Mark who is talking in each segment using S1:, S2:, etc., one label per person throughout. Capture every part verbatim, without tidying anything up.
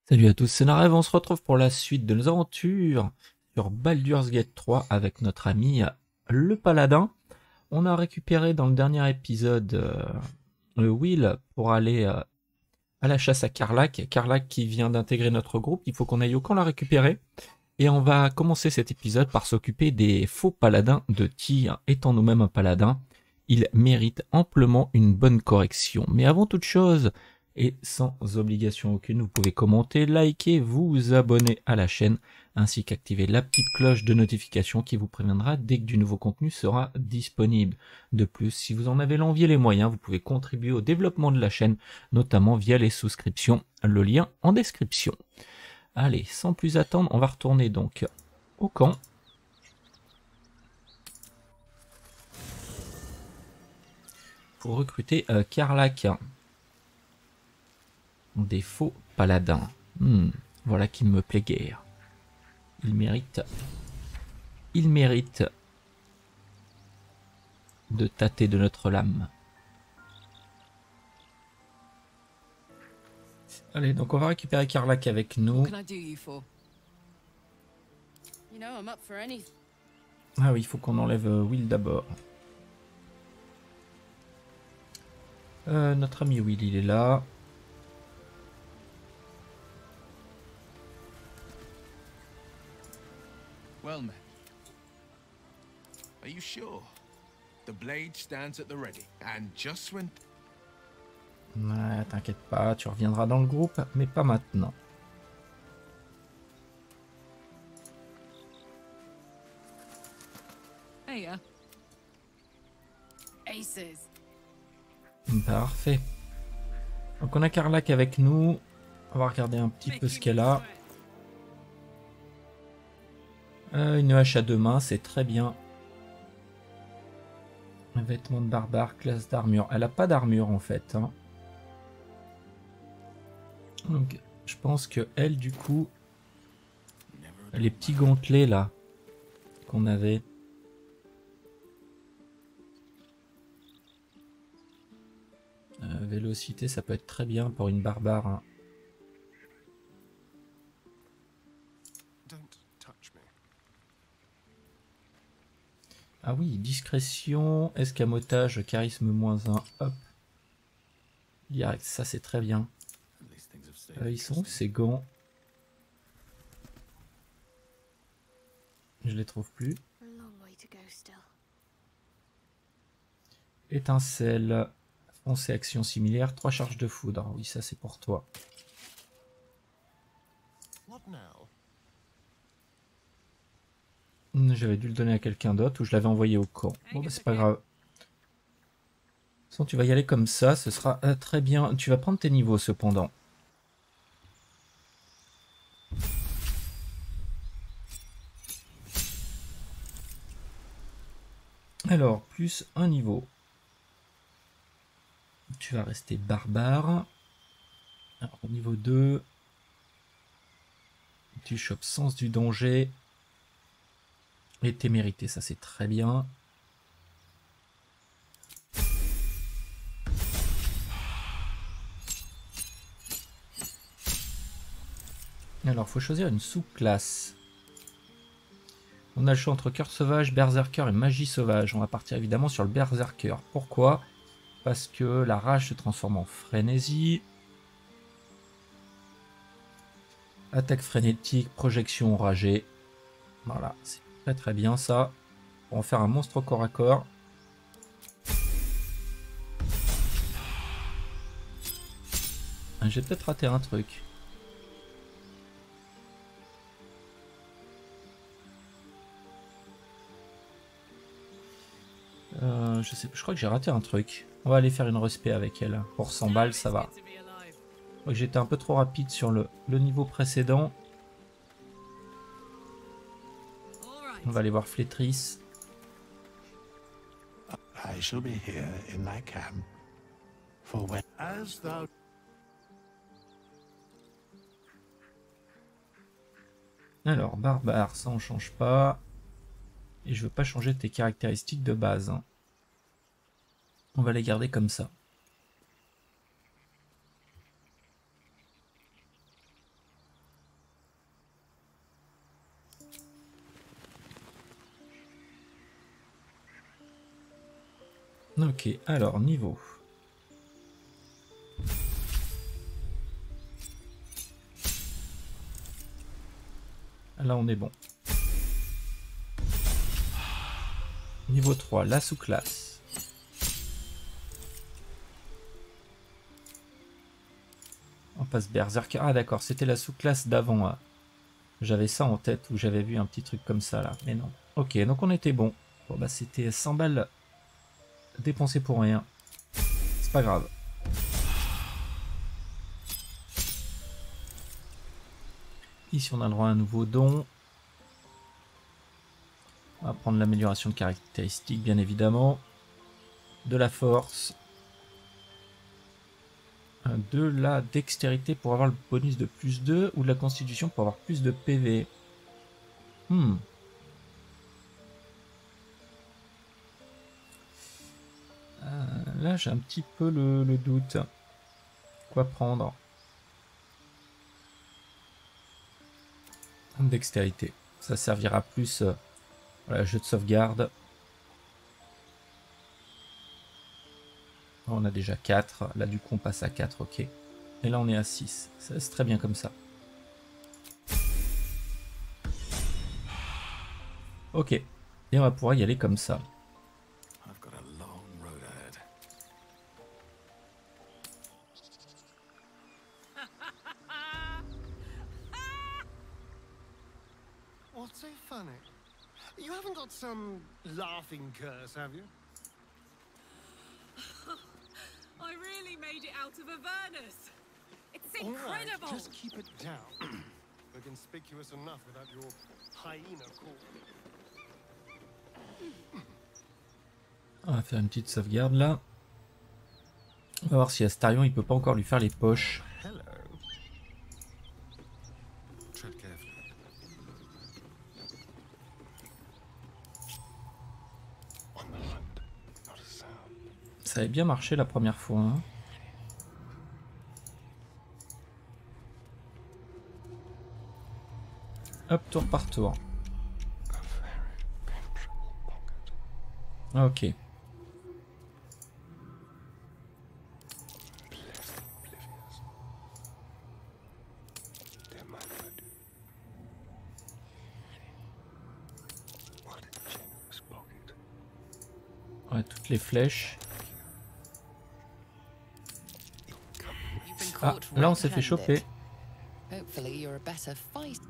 S1: Salut à tous, c'est Narev, on se retrouve pour la suite de nos aventures sur Baldur's Gate trois avec notre ami le Paladin. On a récupéré dans le dernier épisode euh, le Will pour aller euh, à la chasse à Karlach. Karlach qui vient d'intégrer notre groupe, il faut qu'on aille au camp la récupérer. Et on va commencer cet épisode par s'occuper des faux paladins de Tyr. Étant nous-mêmes un paladin, il mérite amplement une bonne correction. Mais avant toute chose, et sans obligation aucune, vous pouvez commenter, liker, vous abonner à la chaîne, ainsi qu'activer la petite cloche de notification qui vous préviendra dès que du nouveau contenu sera disponible. De plus, si vous en avez l'envie et les moyens, vous pouvez contribuer au développement de la chaîne, notamment via les souscriptions, le lien en description. Allez, sans plus attendre, on va retourner donc au camp. Pour recruter euh, Karlach. Des faux paladins. Hmm, voilà qui me plaît guère. Il mérite... Il mérite... de tâter de notre lame. Allez, donc on va récupérer Karlach avec nous. Ah oui, il faut qu'on enlève Will d'abord. Euh, notre ami Will, il est là.
S2: Well met. Are you sure? The blade stands at the ready, and just when...
S1: Ouais, t'inquiète pas, tu reviendras dans le groupe, mais pas maintenant.
S3: Hey, uh. Aces.
S1: Parfait. Donc on a Karlach avec nous. On va regarder un petit peu ce qu'elle a. Euh, une hache à deux mains, c'est très bien. Un vêtement de barbare, classe d'armure. Elle a pas d'armure en fait. Hein. Donc je pense que elle du coup, les petits gantelets là qu'on avait. Euh, vélocité, ça peut être très bien pour une barbare. Hein. Ah oui, discrétion, escamotage, charisme moins un, hop. Direct, ça c'est très bien. Euh, ils sont où ces gants? Je les trouve plus. Étincelle, foncée, action similaire, trois charges de foudre. Oui, ça c'est pour toi. J'avais dû le donner à quelqu'un d'autre ou je l'avais envoyé au camp. Bon, bah, c'est pas grave. De toute façon, tu vas y aller comme ça, ce sera euh, très bien. Tu vas prendre tes niveaux cependant. Alors, plus un niveau. Tu vas rester barbare. Alors, au niveau deux, tu chopes sens du danger. Et témérité, ça c'est très bien. Alors, faut choisir une sous-classe. On a le choix entre cœur sauvage, berserker et magie sauvage. On va partir évidemment sur le berserker. Pourquoi? Parce que la rage se transforme en frénésie. Attaque frénétique, projection enragée. Voilà, c'est très très bien ça. On va faire un monstre au corps à corps. J'ai peut-être raté un truc. Euh, je sais, je crois que j'ai raté un truc. On va aller faire une respect avec elle. Pour cent balles, ça va. J'étais un peu trop rapide sur le, le niveau précédent. On va aller voir Flétrice.
S4: I shall be here in thy camp for when as thou...
S1: Alors, barbare, ça on change pas. Et je veux pas changer tes caractéristiques de base. Hein. On va les garder comme ça. Ok, alors niveau. Là on est bon. Niveau trois, la sous-classe. On passe Berserker. Ah d'accord, c'était la sous-classe d'avant. Hein. J'avais ça en tête où j'avais vu un petit truc comme ça là. Mais non. Ok, donc on était bon. Bon bah c'était cent balles dépensées pour rien. C'est pas grave. Ici on a le droit à un nouveau don. On va prendre l'amélioration de caractéristiques bien évidemment. De la force. De la dextérité pour avoir le bonus de plus deux. Ou de la constitution pour avoir plus de P V. Hmm. Euh, là j'ai un petit peu le, le doute. Quoi prendre? Dextérité. Ça servira plus... Euh, voilà, jeu de sauvegarde. On a déjà quatre. Là, du coup, on passe à quatre. Ok. Et là, on est à six. C'est très bien comme ça. Ok. Et on va pouvoir y aller comme ça.
S2: I've got a long road ahead.
S3: What's so funny? You haven't got some laughing curse, have you?
S5: I really made it out of Avernus. It's
S3: All right,
S5: incredible.
S3: just keep it down. We're conspicuous enough without your hyena call.
S1: On va faire une petite sauvegarde là. On va voir si Astarion il peut pas encore lui faire les poches.
S3: Hello. Tread carefully. On the hunt, not a sound.
S1: Ça avait bien marché la première fois. Hein. Hop, tour par tour.
S3: A very penetrable pocket.
S1: Ok.
S3: Blessed oblivious. Dear my lord. What a generous pocket.
S1: Ouais, toutes les flèches.
S6: You've been
S1: Ah,
S6: caught
S1: là on s'est fait
S6: red-handed.
S1: choper.
S6: Hopefully you're a better fight.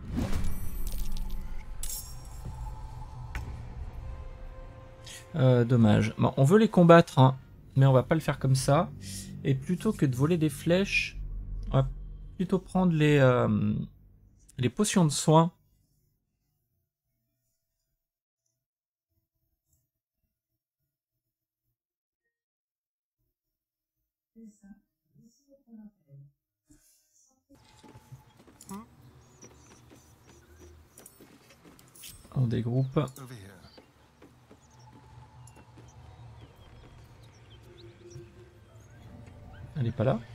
S1: Euh, dommage. Bon, on veut les combattre, hein, mais on va pas le faire comme ça. Et plutôt que de voler des flèches, on va plutôt prendre les, euh, les potions de soins. On dégroupe.
S3: Over here.
S1: Elle est pas là.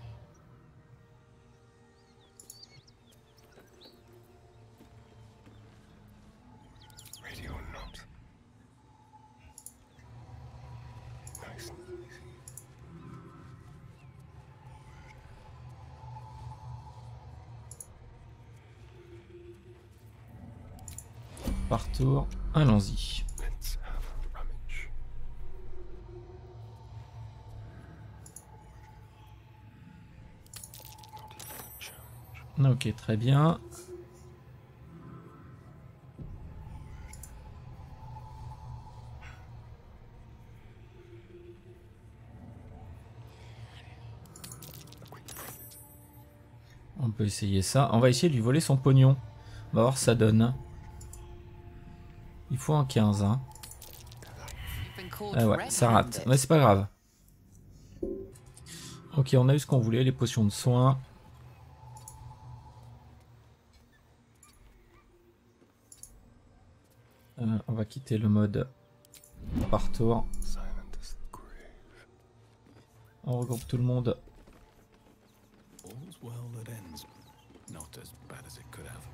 S3: Ready or not. Nice and easy.
S1: Par tour. Allons-y.
S3: Let's have a rummage. Not even a challenge.
S1: Ok, très bien.
S3: A quick profit.
S1: On peut essayer ça. On va essayer de lui voler son pognon. On va voir ce que ça donne. Il faut un quinze. Hein.
S6: You've been caught
S1: Ah ouais, ça rate.
S6: red-handed.
S1: Mais c'est pas grave. Ok, on a eu ce qu'on voulait, les potions de soins. Euh, on va quitter le mode par tour.
S3: Silent as the grave.
S1: On regroupe tout le monde.
S2: All's well that ends. Not as bad as it could have.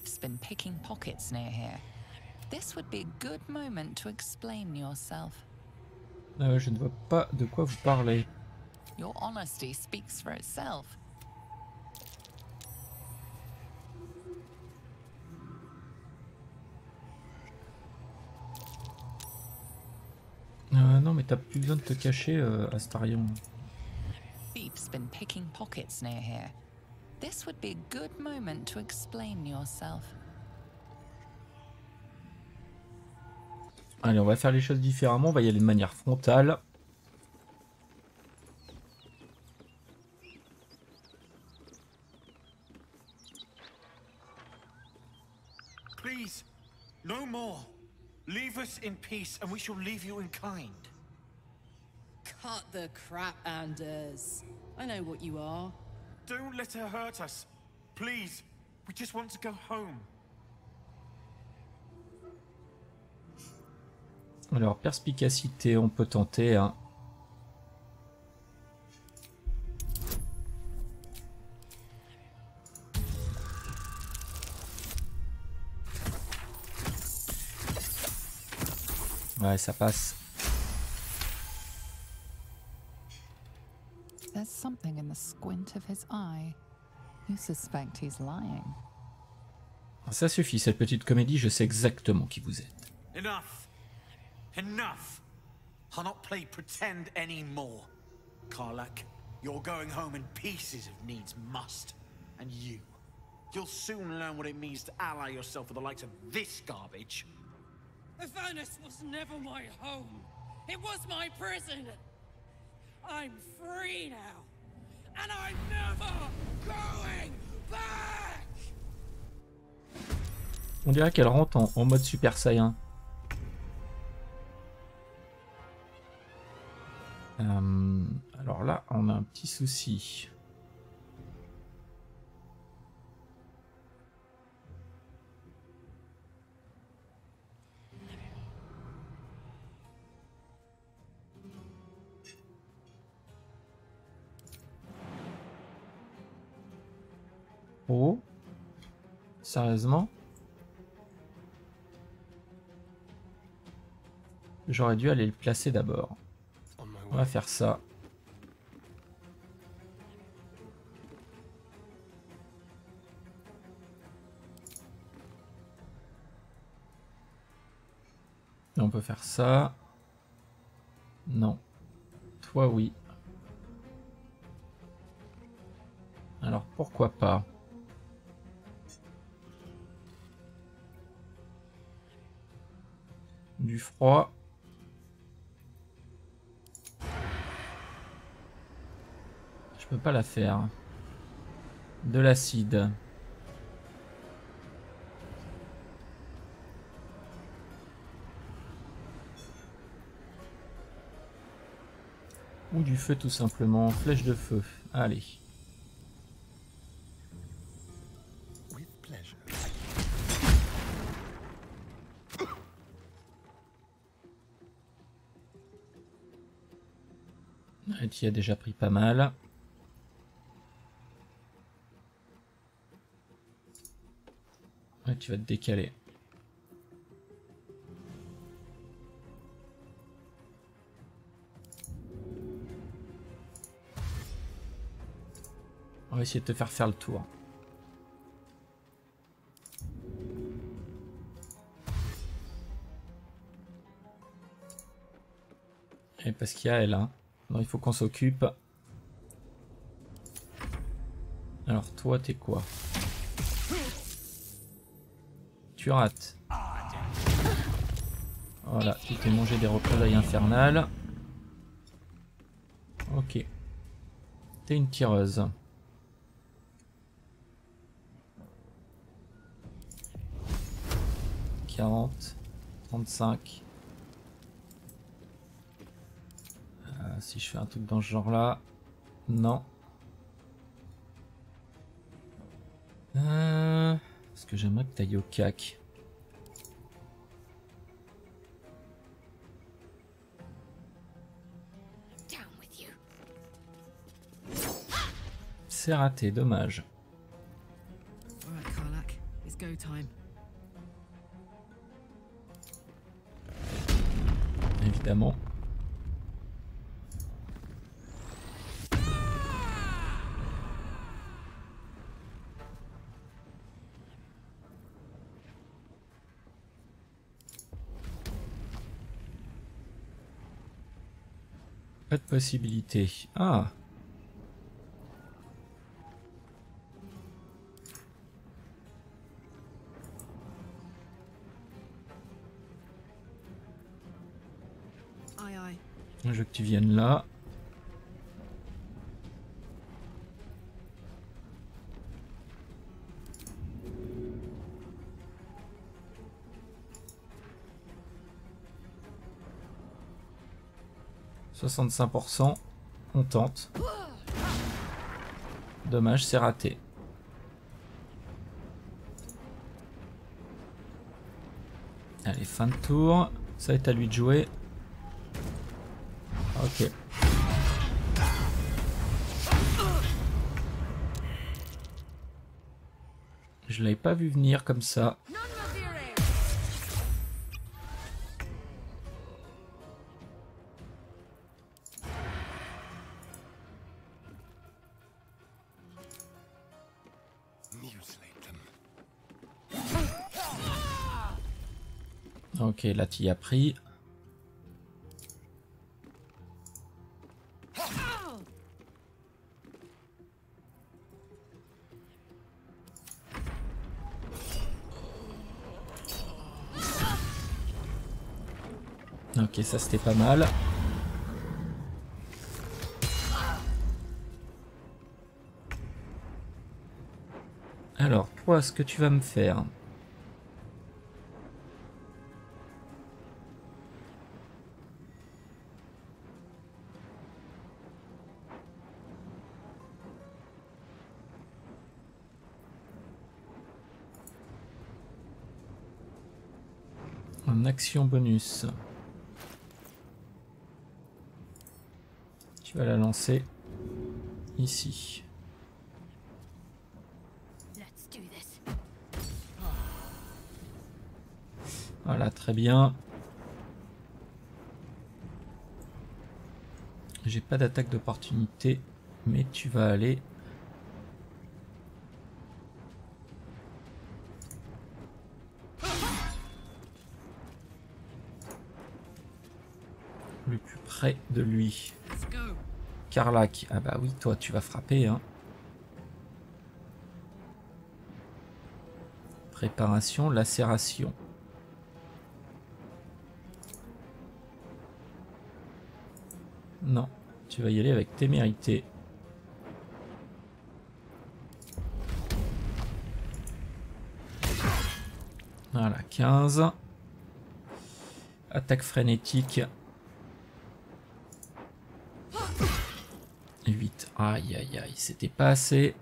S6: Thief's been picking pockets near here. This would be a good moment to explain yourself.
S1: Ah ouais, je ne vois pas de quoi vous parlez.
S6: Your honesty speaks for itself.
S1: Euh, non, mais t'as plus besoin de te cacher, euh, Astarion.
S6: Thief's been picking pockets near here. This would be a good moment to explain yourself.
S1: Allez, on va faire les choses différemment. On va y aller de manière frontale.
S7: Please, no more. Leave us in peace and we shall leave you in kind.
S8: Cut the crap, Anders. I know what you are.
S7: Don't let her hurt us. Please, we just want to go home.
S1: Alors, perspicacité, on peut tenter, hein. Ouais, ça passe.
S6: There's something in the squint of his eye. You suspect he's lying.
S1: Ça suffit, cette petite comédie, je sais exactement qui vous êtes.
S7: Enough. Enough. I'll not play pretend anymore. Karlach, you're going home in pieces if needs must. And you, you'll soon learn what it means to ally yourself with the likes of this garbage.
S8: Avernus was never my home. It was my prison. I'm free now. And I'm never going back!
S1: On dirait qu'elle rentre en, en mode Super Saiyan. Euh, alors là, on a un petit souci. Oh, sérieusement? J'aurais dû aller le placer d'abord. On va faire ça. Et on peut faire ça. Non. Toi, oui. Alors, pourquoi pas? Du froid. Je peux pas la faire. De l'acide. Ou du feu tout simplement. Flèche de feu. Allez.
S3: With pleasure.
S1: Et tu as déjà pris pas mal. Ouais, tu vas te décaler. On va essayer de te faire faire le tour. Et parce qu'il y a elle, hein. Non, il faut qu'on s'occupe. Alors toi, t'es quoi? Tu rates. Voilà, tu t'es mangé des représailles infernales. Ok. T'es une tireuse. quarante, trente-cinq. Euh, si je fais un truc dans ce genre là. Non. Euh, parce que j'aimerais que t'ailles au cac. C'est raté, dommage.
S8: All right, Karlach. It's go time.
S1: Évidemment. Pas de possibilité. Ah.
S8: Aye, aye.
S1: Je veux que tu viennes là. soixante-cinq pour cent. On tente. Dommage, c'est raté. Allez, fin de tour. Ça est à lui de jouer. Ok. Je l'avais pas vu venir comme ça. Ok, là tu y as pris. Ok, ça c'était pas mal. Alors, toi, ce que tu vas me faire... En action bonus. Tu vas la lancer ici. Voilà, très bien. J'ai pas d'attaque d'opportunité, mais tu vas aller... le plus près de lui. Karlach, ah bah oui, toi tu vas frapper, hein. Préparation, lacération. Non, tu vas y aller avec témérité. Voilà, quinze. Attaque frénétique. huit. Aïe aïe aïe, c'était pas assez.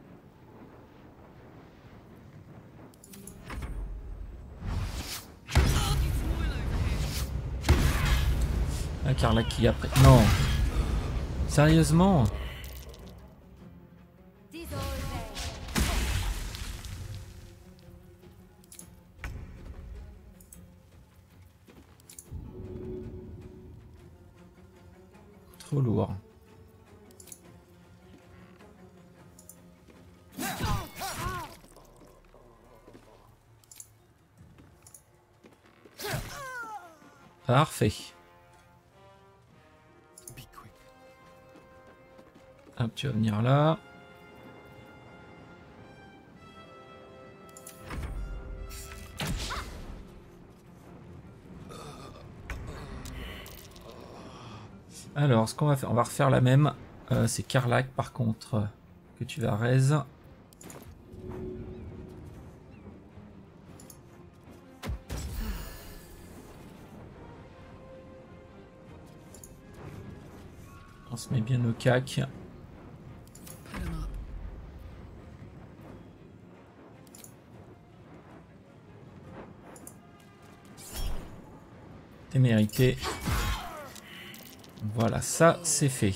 S1: Ah, Karlach qui a pris... Non. Sérieusement? Trop lourd. Parfait. Hop, tu vas venir là. Alors, ce qu'on va faire, on va refaire la même. Euh, c'est Karlach, par contre, euh, que tu vas raise. On se met bien au cac. Témérité. Voilà, ça c'est fait.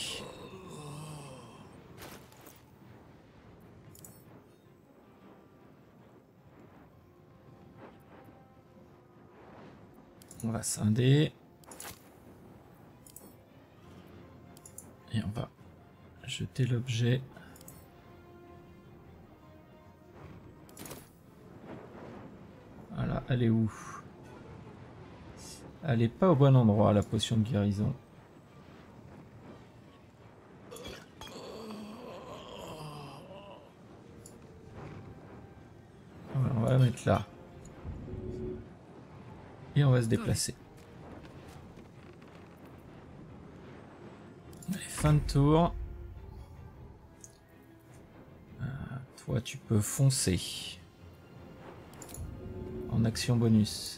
S1: On va scinder. Et on va jeter l'objet. Voilà, elle est où? Elle est pas au bon endroit, la potion de guérison. Voilà, on va la mettre là. Et on va se déplacer. Allez, fin de tour. Euh, toi, tu peux foncer. En action bonus.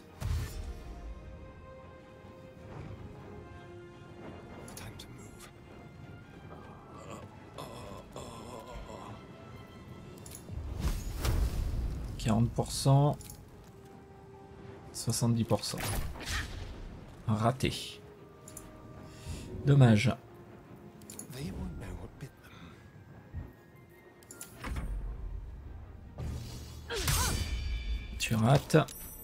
S1: quarante pour cent. soixante-dix pour cent. Raté. Dommage. Tu rates.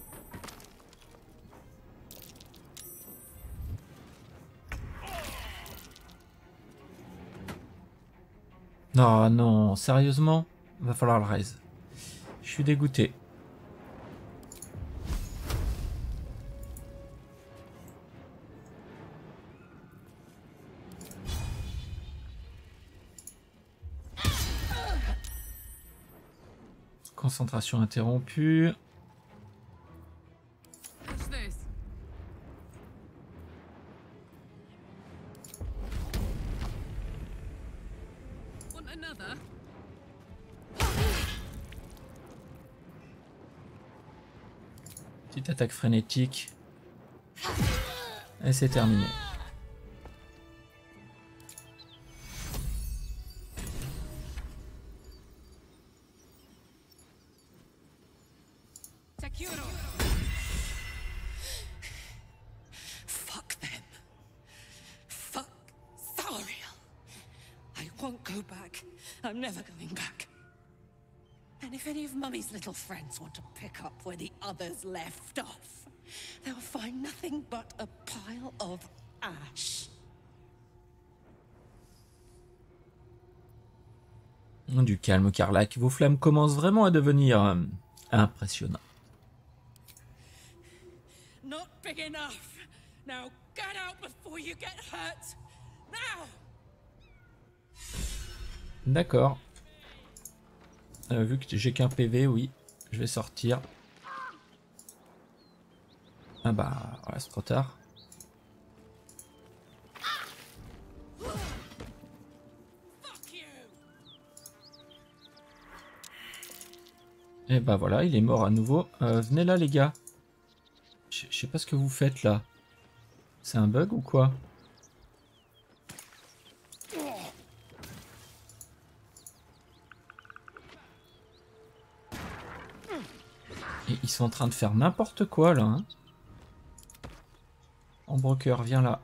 S1: Non, non, sérieusement, va falloir le raise. Je suis dégoûté. Concentration interrompue.
S5: What's this? Want another?
S1: Petite attaque frénétique. Et c'est terminé.
S8: Takuro. Fuck them. Fuck Thariel. I won't go back. I'm never going back. And if any of Mummy's little friends want to pick up where the others left off, they'll find nothing but a pile of ash.
S1: Du calme, Karlach. Vos flammes commencent vraiment à devenir euh, impressionnantes.
S8: Not big enough. Now get out before you get hurt. Now.
S1: D'accord. Euh, vu que j'ai qu'un P V, oui, je vais sortir. Ah bah, voilà, c'est trop tard. Et bah voilà, il est mort à nouveau. Euh, venez là les gars. Je sais pas ce que vous faites là. C'est un bug ou quoi? Et ils sont en train de faire n'importe quoi là. Hein. Ambroker, viens là.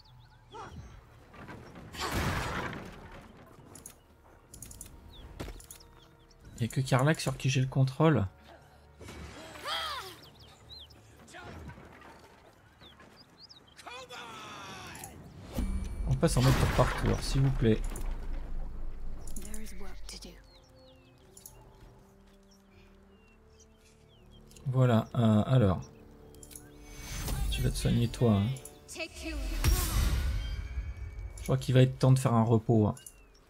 S1: Il n'y a que Karlach sur qui j'ai le contrôle. On passe en mode tour par tour, s'il vous plaît. Voilà, euh, alors. Tu vas te soigner toi. Hein. Je crois qu'il va être temps de faire un repos. Hein.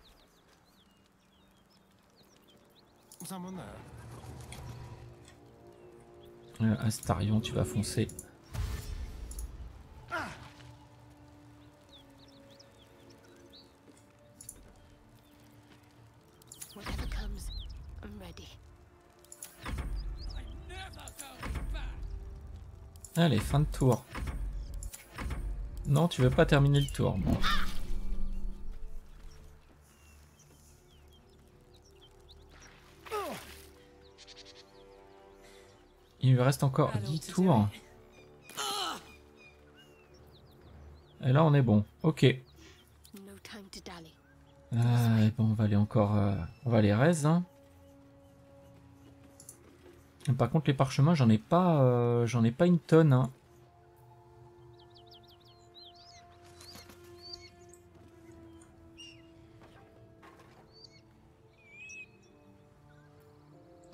S1: Euh, Astarion, tu vas foncer. Allez, fin de tour. Non, tu veux pas terminer le tour. Bon. Il lui reste encore dix tours. Et là, on est bon. Ok. Ah, et bon, on va aller encore... Euh, on va aller raise. Hein. Par contre, les parchemins, j'en ai pas, euh, j'en ai pas une tonne. Hein.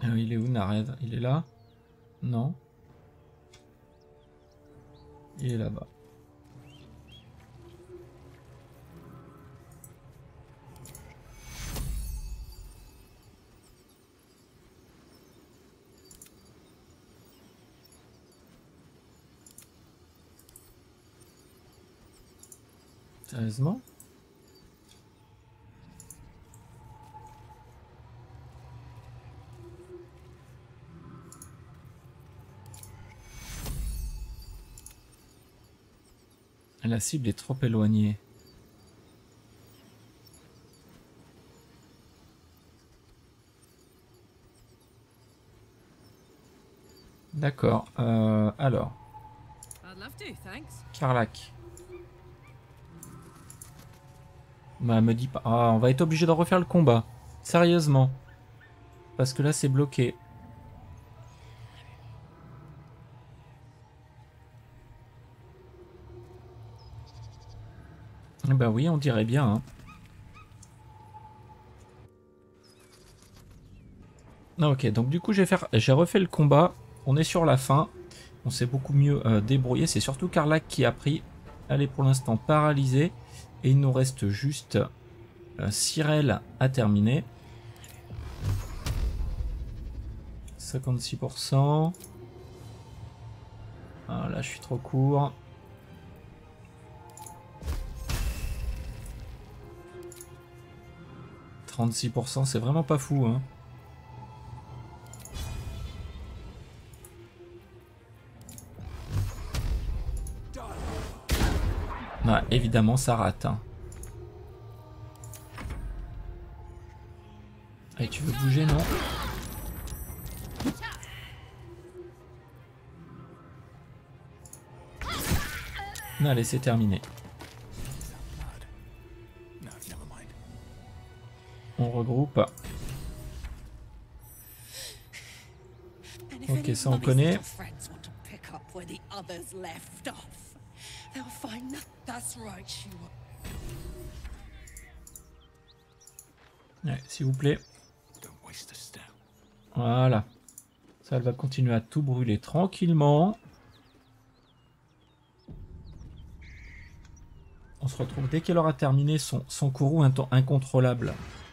S1: Euh, il est où Narev? Il est là? Non. Il est là-bas. Sérieusement? La cible est trop éloignée. D'accord. Euh, alors.
S5: I'd love to, thanks.
S1: Karlach. Bah, me dis pas. Ah, on va être obligé de refaire le combat. Sérieusement. Parce que là, c'est bloqué. Bah oui, on dirait bien. Hein. Ok, donc du coup, j'ai faire... j'ai refait le combat. On est sur la fin. On s'est beaucoup mieux euh, débrouillé. C'est surtout Karlach qui a pris. Elle est pour l'instant paralysée. Et il nous reste juste euh, Cyrelle à terminer. cinquante-six pour cent. Ah, là, je suis trop court. trente-six pour cent, c'est vraiment pas fou. Hein. Ah, évidemment, ça rate. Hein. Et tu veux bouger, non? Allez, c'est terminé. On regroupe. Ok, ça on connaît. Ouais, s'il vous plaît. Voilà. Ça, elle va continuer à tout brûler tranquillement. On se retrouve dès qu'elle aura terminé son, son courroux incontrôlable.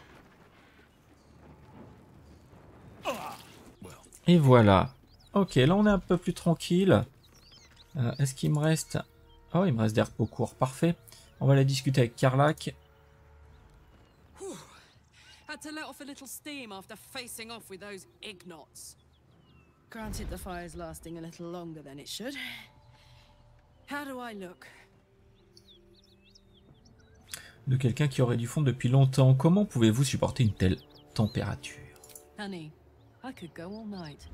S1: Et voilà. Ok, là on est un peu plus tranquille. Euh, Est-ce qu'il me reste... Oh, il me reste des repos courts. Parfait. On va aller discuter avec Karlach.
S8: Had to let off a little steam after facing off with those Ignots. Granted, the fire's lasting a little longer than it should. How do I look?
S1: De quelqu'un qui aurait du fond depuis longtemps. Comment pouvez-vous supporter une telle température?
S8: Honey, I could go all night.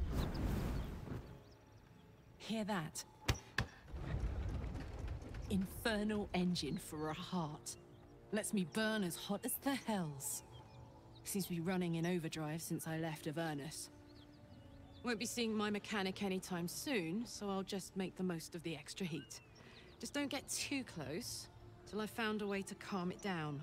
S8: Hear that? Infernal engine for a heart. Lets me burn as hot as the hells. Seems to be running in overdrive since I left Avernus. Won't be seeing my mechanic anytime soon, so I'll just make the most of the extra heat. Just don't get too close, till I've found a way to calm it down.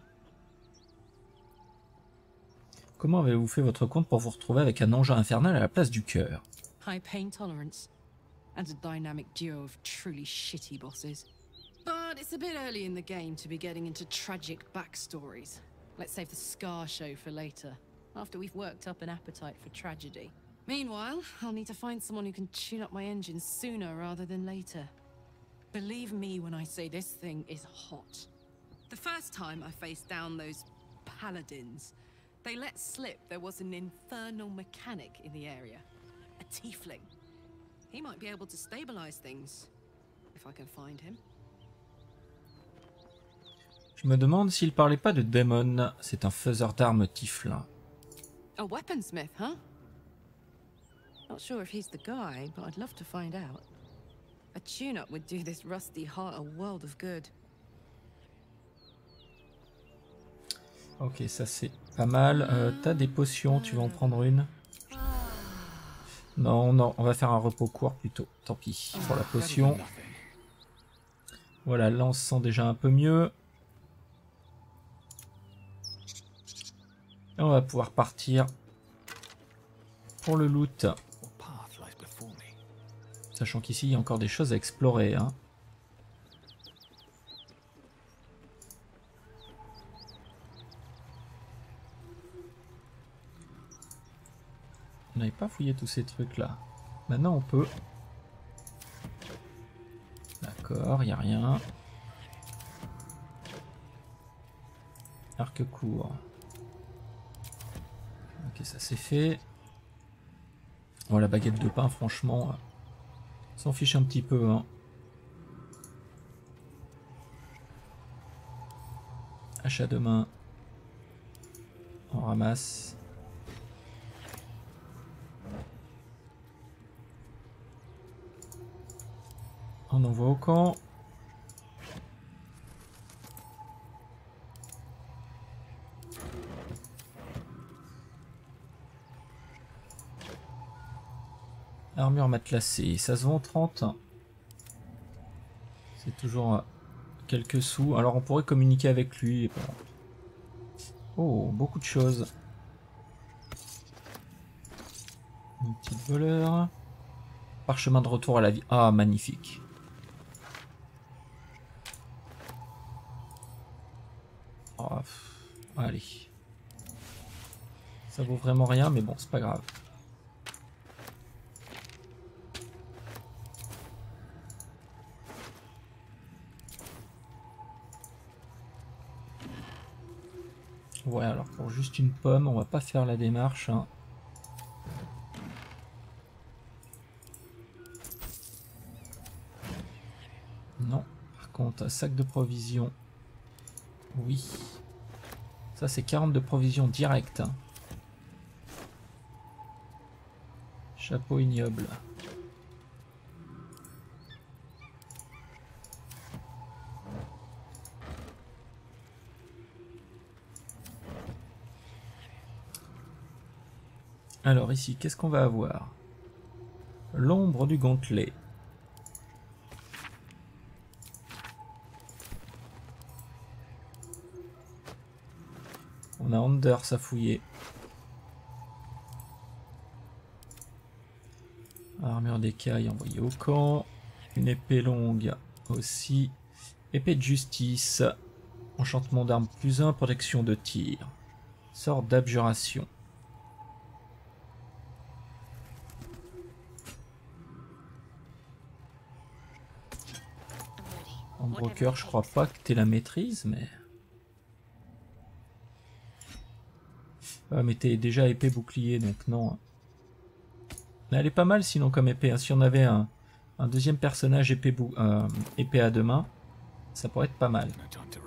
S1: Comment avez-vous fait votre compte pour vous retrouver avec un engin infernal à la place du cœur?
S8: High pain tolerance, and a dynamic duo of truly shitty bosses. But it's a bit early in the game to be getting into tragic backstories. Let's save the Scar show for later, after we've worked up an appetite for tragedy. Meanwhile, I'll need to find someone who can tune up my engine sooner rather than later. Believe me when I say this thing is hot. The first time I faced down those paladins, they let slip there was an infernal mechanic in the area. A tiefling. He might be able to stabilize things, if I can find him.
S1: Je me demande s'il parlait pas de Daemon. C'est un faiseur d'armes tieflin.
S8: A weaponsmith, huh? Not sure if he's the guy, but I'd love to find out. A tune-up would do this rusty heart a world of good.
S1: Ok, ça c'est pas mal. Euh, T'as des potions, tu vas en prendre une? Non, non, on va faire un repos court plutôt. Tant pis pour la potion. Voilà, là on se sent déjà un peu mieux. Et on va pouvoir partir pour le loot. Sachant qu'ici, il y a encore des choses à explorer. Hein. On n'avait pas fouillé tous ces trucs-là. Maintenant, on peut. D'accord, il n'y a rien. Arc court. Ok, ça c'est fait. Bon, la baguette de pain, franchement, on s'en fiche un petit peu. Hein. Achat de main. On ramasse. On envoie au camp. Armure matelassée, ça se vend trente. C'est toujours quelques sous. Alors on pourrait communiquer avec lui. Oh, beaucoup de choses. Une petite voleur. Parchemin de retour à la vie. Ah, magnifique. Oh, pff, allez. Ça vaut vraiment rien, mais bon, c'est pas grave. Ouais, alors pour juste une pomme, on va pas faire la démarche. Hein. Non. Par contre, un sac de provisions. Oui. Ça, c'est quarante de provisions directes. Hein. Chapeau ignoble. Alors ici, qu'est-ce qu'on va avoir? L'ombre du gantelet. On a Anders à fouiller. Armure d'écaille envoyée au camp. Une épée longue aussi. Épée de justice. Enchantement d'arme plus un, protection de tir. Sort d'abjuration. En broker, je crois pas que t'aies la maîtrise, mais... Ah, mais t'es déjà épée bouclier, donc non. Mais elle est pas mal sinon comme épée. Hein. Si on avait un, un deuxième personnage épée, bou euh, épée à deux mains, ça pourrait être pas mal.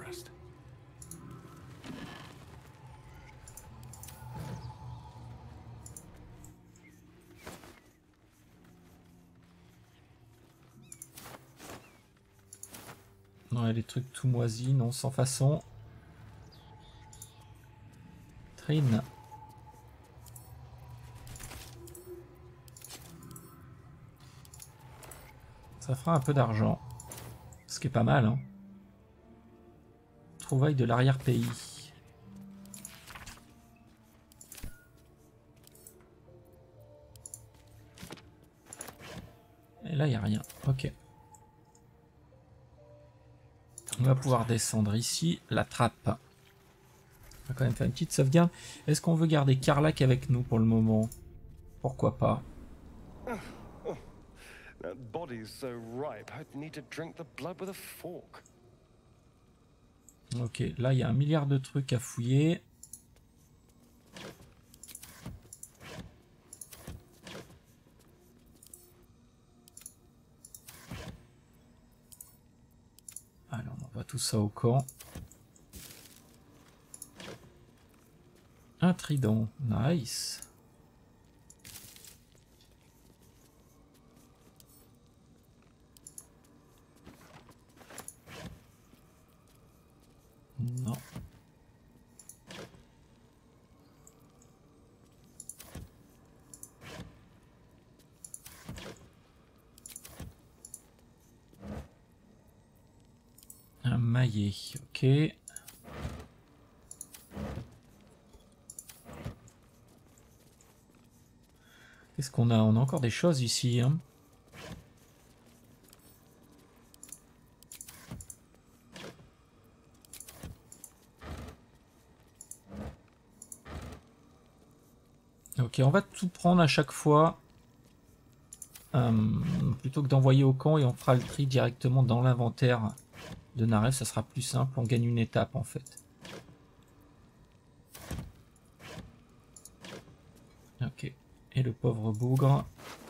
S1: Non, il y a des trucs tout moisis, non, sans façon. Trine. Ça fera un peu d'argent. Ce qui est pas mal, hein. Trouvailles de l'arrière-pays. Et là, il n'y a rien. Ok. On va pouvoir descendre ici. La trappe. On va quand même faire une petite sauvegarde. Est-ce qu'on veut garder Karlach avec nous pour le moment? Pourquoi pas?
S9: That body is so ripe, I'd need to drink the blood with a fork.
S1: Ok, là il y a un milliard de trucs à fouiller. Alors on envoie tout ça au camp. Un trident, nice. Non. Un maillet, ok. Qu'est-ce qu'on a? On a encore des choses ici. Hein. Ok, on va tout prendre à chaque fois. Euh, plutôt que d'envoyer au camp et on fera le tri directement dans l'inventaire de Narev, ça sera plus simple. On gagne une étape en fait. Ok. Et le pauvre bougre.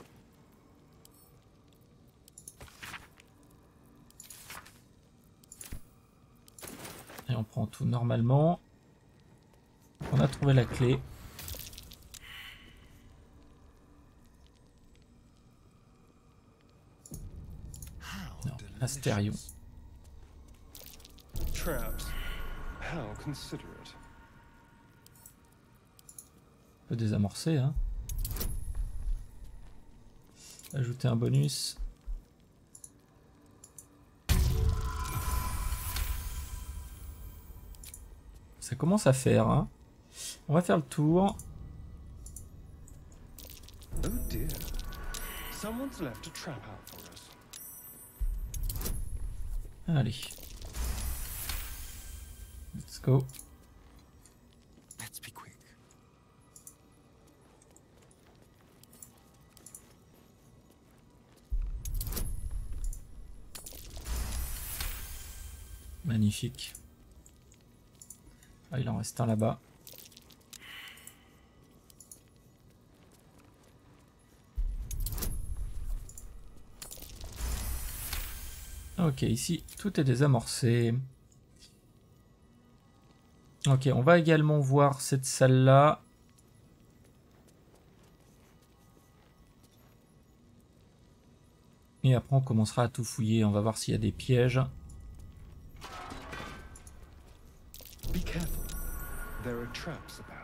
S1: Et on prend tout normalement. On a trouvé la clé. Non, Astérion.
S9: Traps. How considerate.
S1: On peut désamorcer, hein. Ajouter un bonus. Ça commence à faire, hein. On va faire le tour.
S9: Oh dear. Someone's left a trap out for us.
S1: Allez. Let's go.
S2: Let's be quick.
S1: Magnifique. Ah, il en reste un là-bas. Ok, ici, tout est désamorcé. Ok, on va également voir cette salle-là. Et après, on commencera à tout fouiller. On va voir s'il y a des pièges.
S9: Be careful. There are traps about.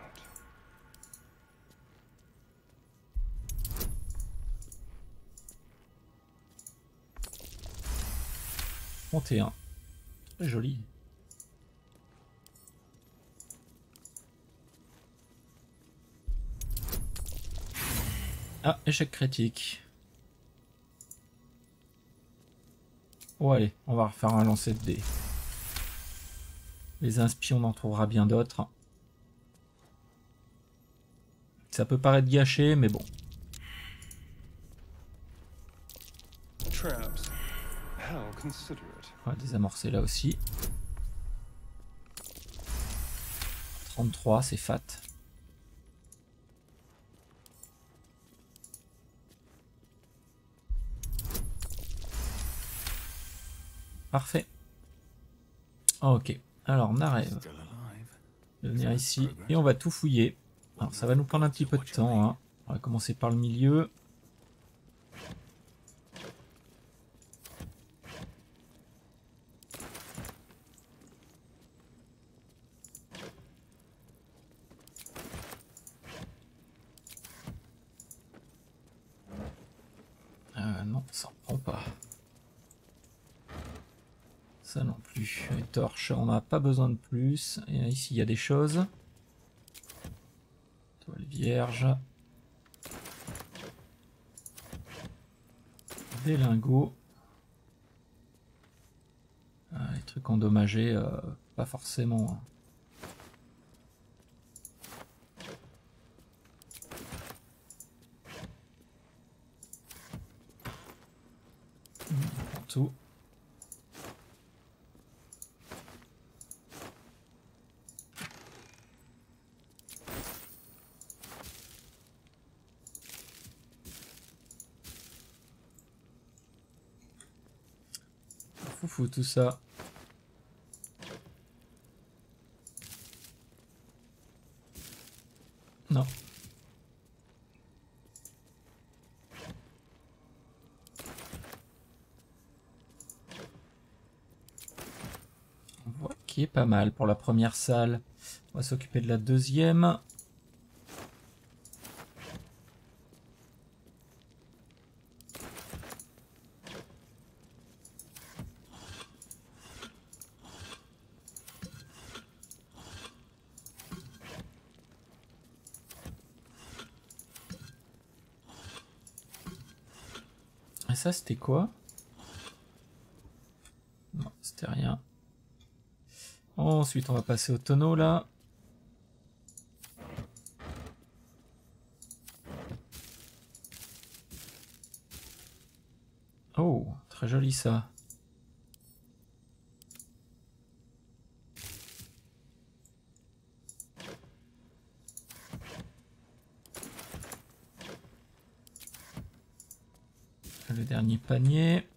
S1: trente et un. Très joli. Ah, échec critique. Oh allez, on va refaire un lancer de dés. Les inspi, on en trouvera bien d'autres. Ça peut paraître gâché, mais bon.
S9: Traps. How considerate.
S1: On va désamorcer là aussi. trente-trois, c'est fat. Parfait. Ok. Alors, Narev. De venir ici. Et on va tout fouiller. Alors, ça va nous prendre un petit peu de temps. Hein. On va commencer par le milieu. Euh, non, ça en prend pas. Ça non plus. Les torches, on n'a pas besoin de plus. Et ici, il y a des choses. Toile vierge. Des lingots. Ah, les trucs endommagés, euh, pas forcément. Hein. On prend tout. Foufou tout ça. Non. On voit qu'il est pas mal pour la première salle. On va s'occuper de la deuxième. ça c'était quoi? Non, c'était rien. Ensuite, on va passer au tonneau là. Oh, très joli ça. Le dernier panier.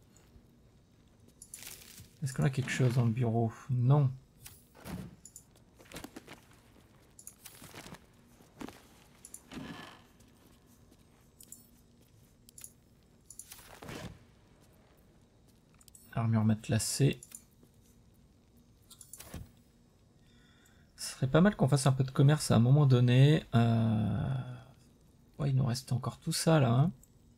S1: Est-ce qu'on a quelque chose dans le bureau? Non. Armure matelassée. Ce serait pas mal qu'on fasse un peu de commerce à un moment donné. Euh... Ouais, il nous reste encore tout ça là. Hein.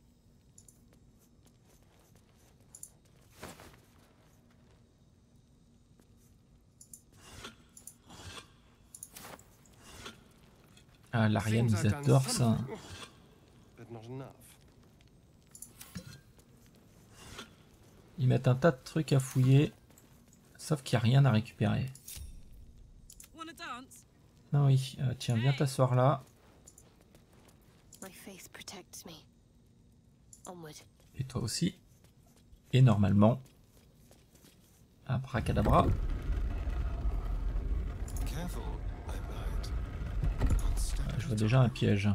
S1: Ah, l'Ariane, ils adorent ça. Ils mettent un tas de trucs à fouiller, sauf qu'il n'y a rien à récupérer. Non, oui, euh, tiens, viens t'asseoir là. Et toi aussi. Et normalement, abracadabra. Je vois déjà un piège.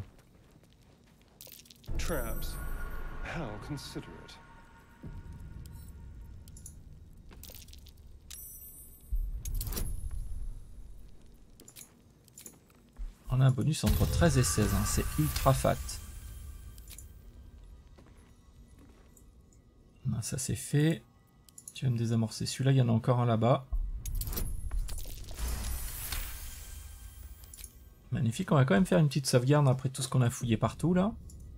S9: Traps. How considerate.
S1: On a un bonus entre treize et seize, hein. C'est ultra fat. Ah, ça c'est fait. Tu vas me désamorcer celui-là, il y en a encore un là-bas. Magnifique, on va quand même faire une petite sauvegarde après tout ce qu'on a fouillé partout là.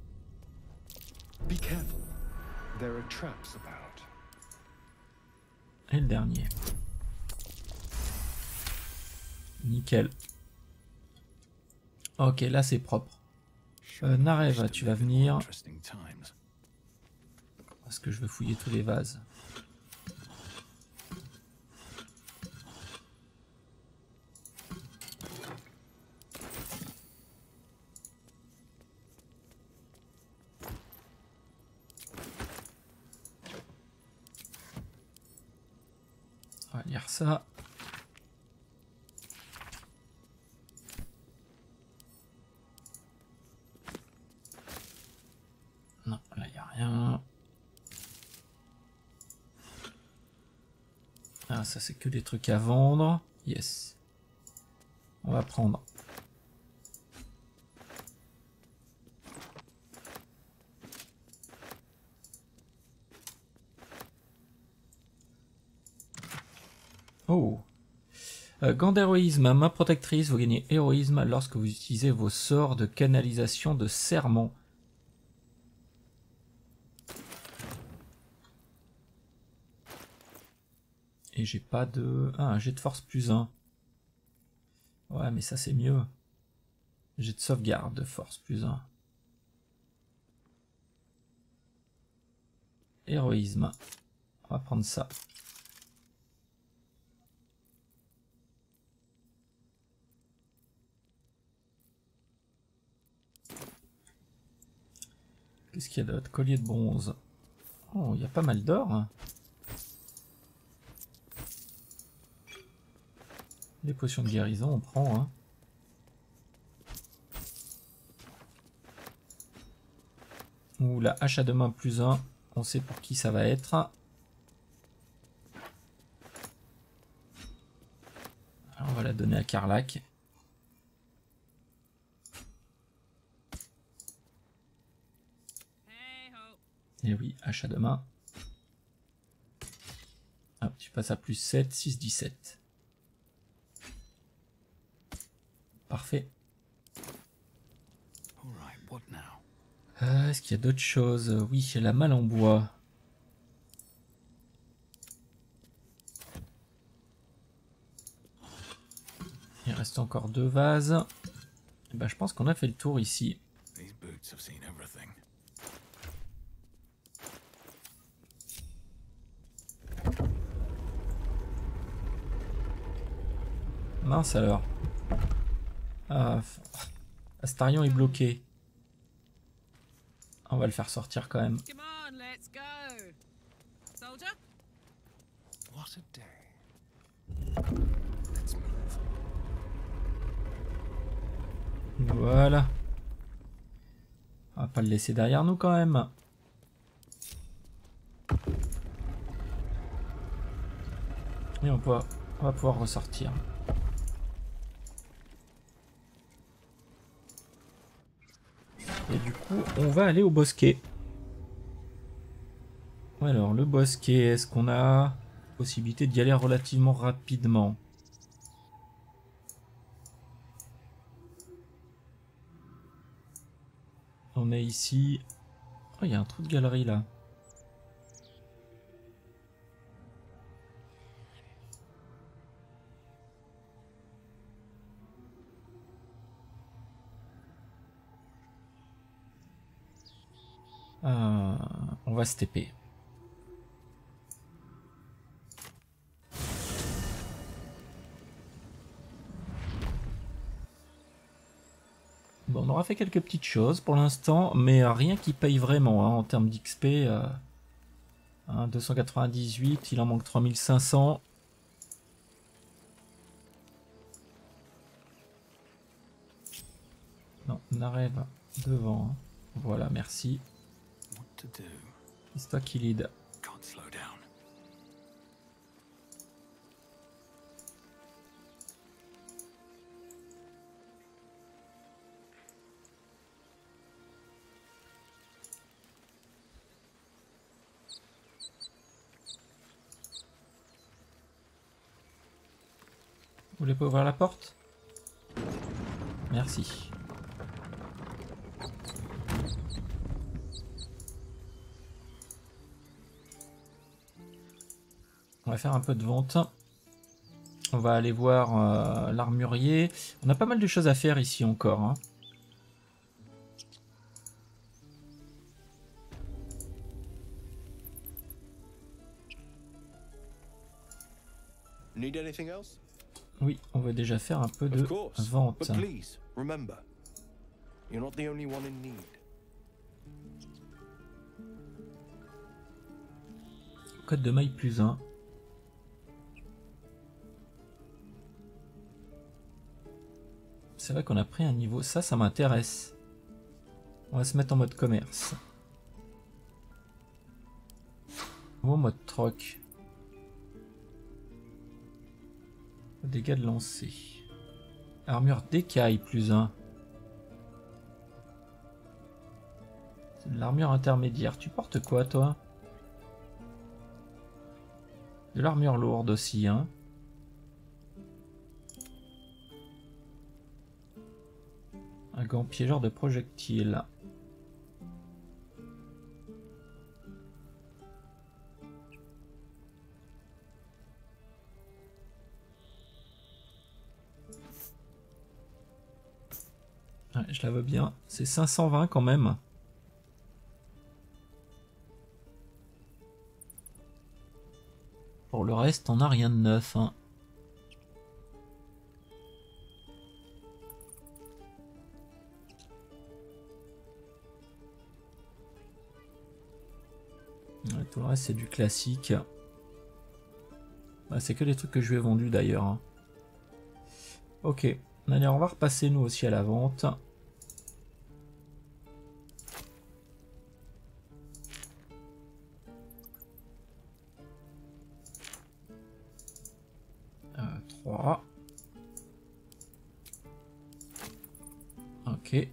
S9: Be careful. There are traps about.
S1: Et le dernier. Nickel. Ok, là c'est propre. Euh, Nareva, tu vas venir. Parce que je veux fouiller tous les vases. On va lire ça. Non, là il n'y a rien. Ah, ça c'est que des trucs à vendre. Yes. On va prendre. Oh. Euh, gant d'héroïsme, main protectrice, vous gagnez héroïsme lorsque vous utilisez vos sorts de canalisation de serment. Et j'ai pas de... Ah, un jet de force plus un. Ouais, mais ça c'est mieux. Jet de sauvegarde de force plus un. Héroïsme. On va prendre ça. Qu'est-ce qu'il y a d'autre? Collier de bronze. Oh, il y a pas mal d'or. Hein. Les potions de guérison, on prend. Hein. Ouh, la hache à deux mains plus un. On sait pour qui ça va être. Alors, on va la donner à Karlach. Et oui, hache à deux mains. Hop, tu passes à plus sept, six, dix-sept. Parfait. Euh, Est-ce qu'il y a d'autres choses? Oui, il y a la malle en bois. Il reste encore deux vases. Et ben, je pense qu'on a fait le tour ici. Mince alors. Ah, Astarion est bloqué. On va le faire sortir quand même.
S5: Come on, let's go. Soldier?
S3: What a day. Let's move.
S1: Voilà. On va pas le laisser derrière nous quand même. Et on, peut, on va pouvoir ressortir. Et du coup, on va aller au bosquet. Alors, le bosquet, est-ce qu'on a possibilité d'y aller relativement rapidement? On est ici. Oh, il y a un trou de galerie là. Euh, on va se T P. Bon, on aura fait quelques petites choses pour l'instant, mais rien qui paye vraiment hein, en termes d'X P. Euh, hein, deux cent quatre-vingt-dix-huit, il en manque trois mille cinq cents. Non, on arrive devant. Hein. Voilà, merci. C'est toi qui lead. Vous voulez pas ouvrir la porte? Merci. On va faire un peu de vente. On va aller voir euh, l'armurier. On a pas mal de choses à faire ici encore. Hein.
S9: Need anything else?
S1: Oui, on va déjà faire un peu de vente.
S9: But please, remember, you're not the only one in need.
S1: Code de maille plus un. C'est vrai qu'on a pris un niveau. Ça, ça m'intéresse. On va se mettre en mode commerce. Ou en mode troc. Dégâts de lancer. Armure d'écaille plus un. C'est de l'armure intermédiaire. Tu portes quoi toi? De l'armure lourde aussi, hein. Un gant piégeur de projectiles. Ouais, je la veux bien. C'est cinq cent vingt quand même. Pour le reste, on n'a rien de neuf. Hein. Ouais, tout le reste, c'est du classique. Ouais, c'est que les trucs que je lui ai vendus d'ailleurs. Hein. Ok. Allez, on va repasser nous aussi à la vente. Euh, trois. Ok.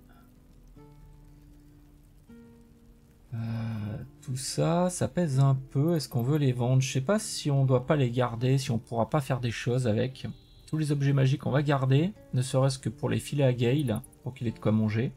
S1: Euh, tout ça, ça pèse un peu. Est-ce qu'on veut les vendre? Je sais pas si on doit pas les garder, si on pourra pas faire des choses avec. Tous les objets magiques, on va garder, ne serait-ce que pour les filer à Gale, pour qu'il ait de quoi manger.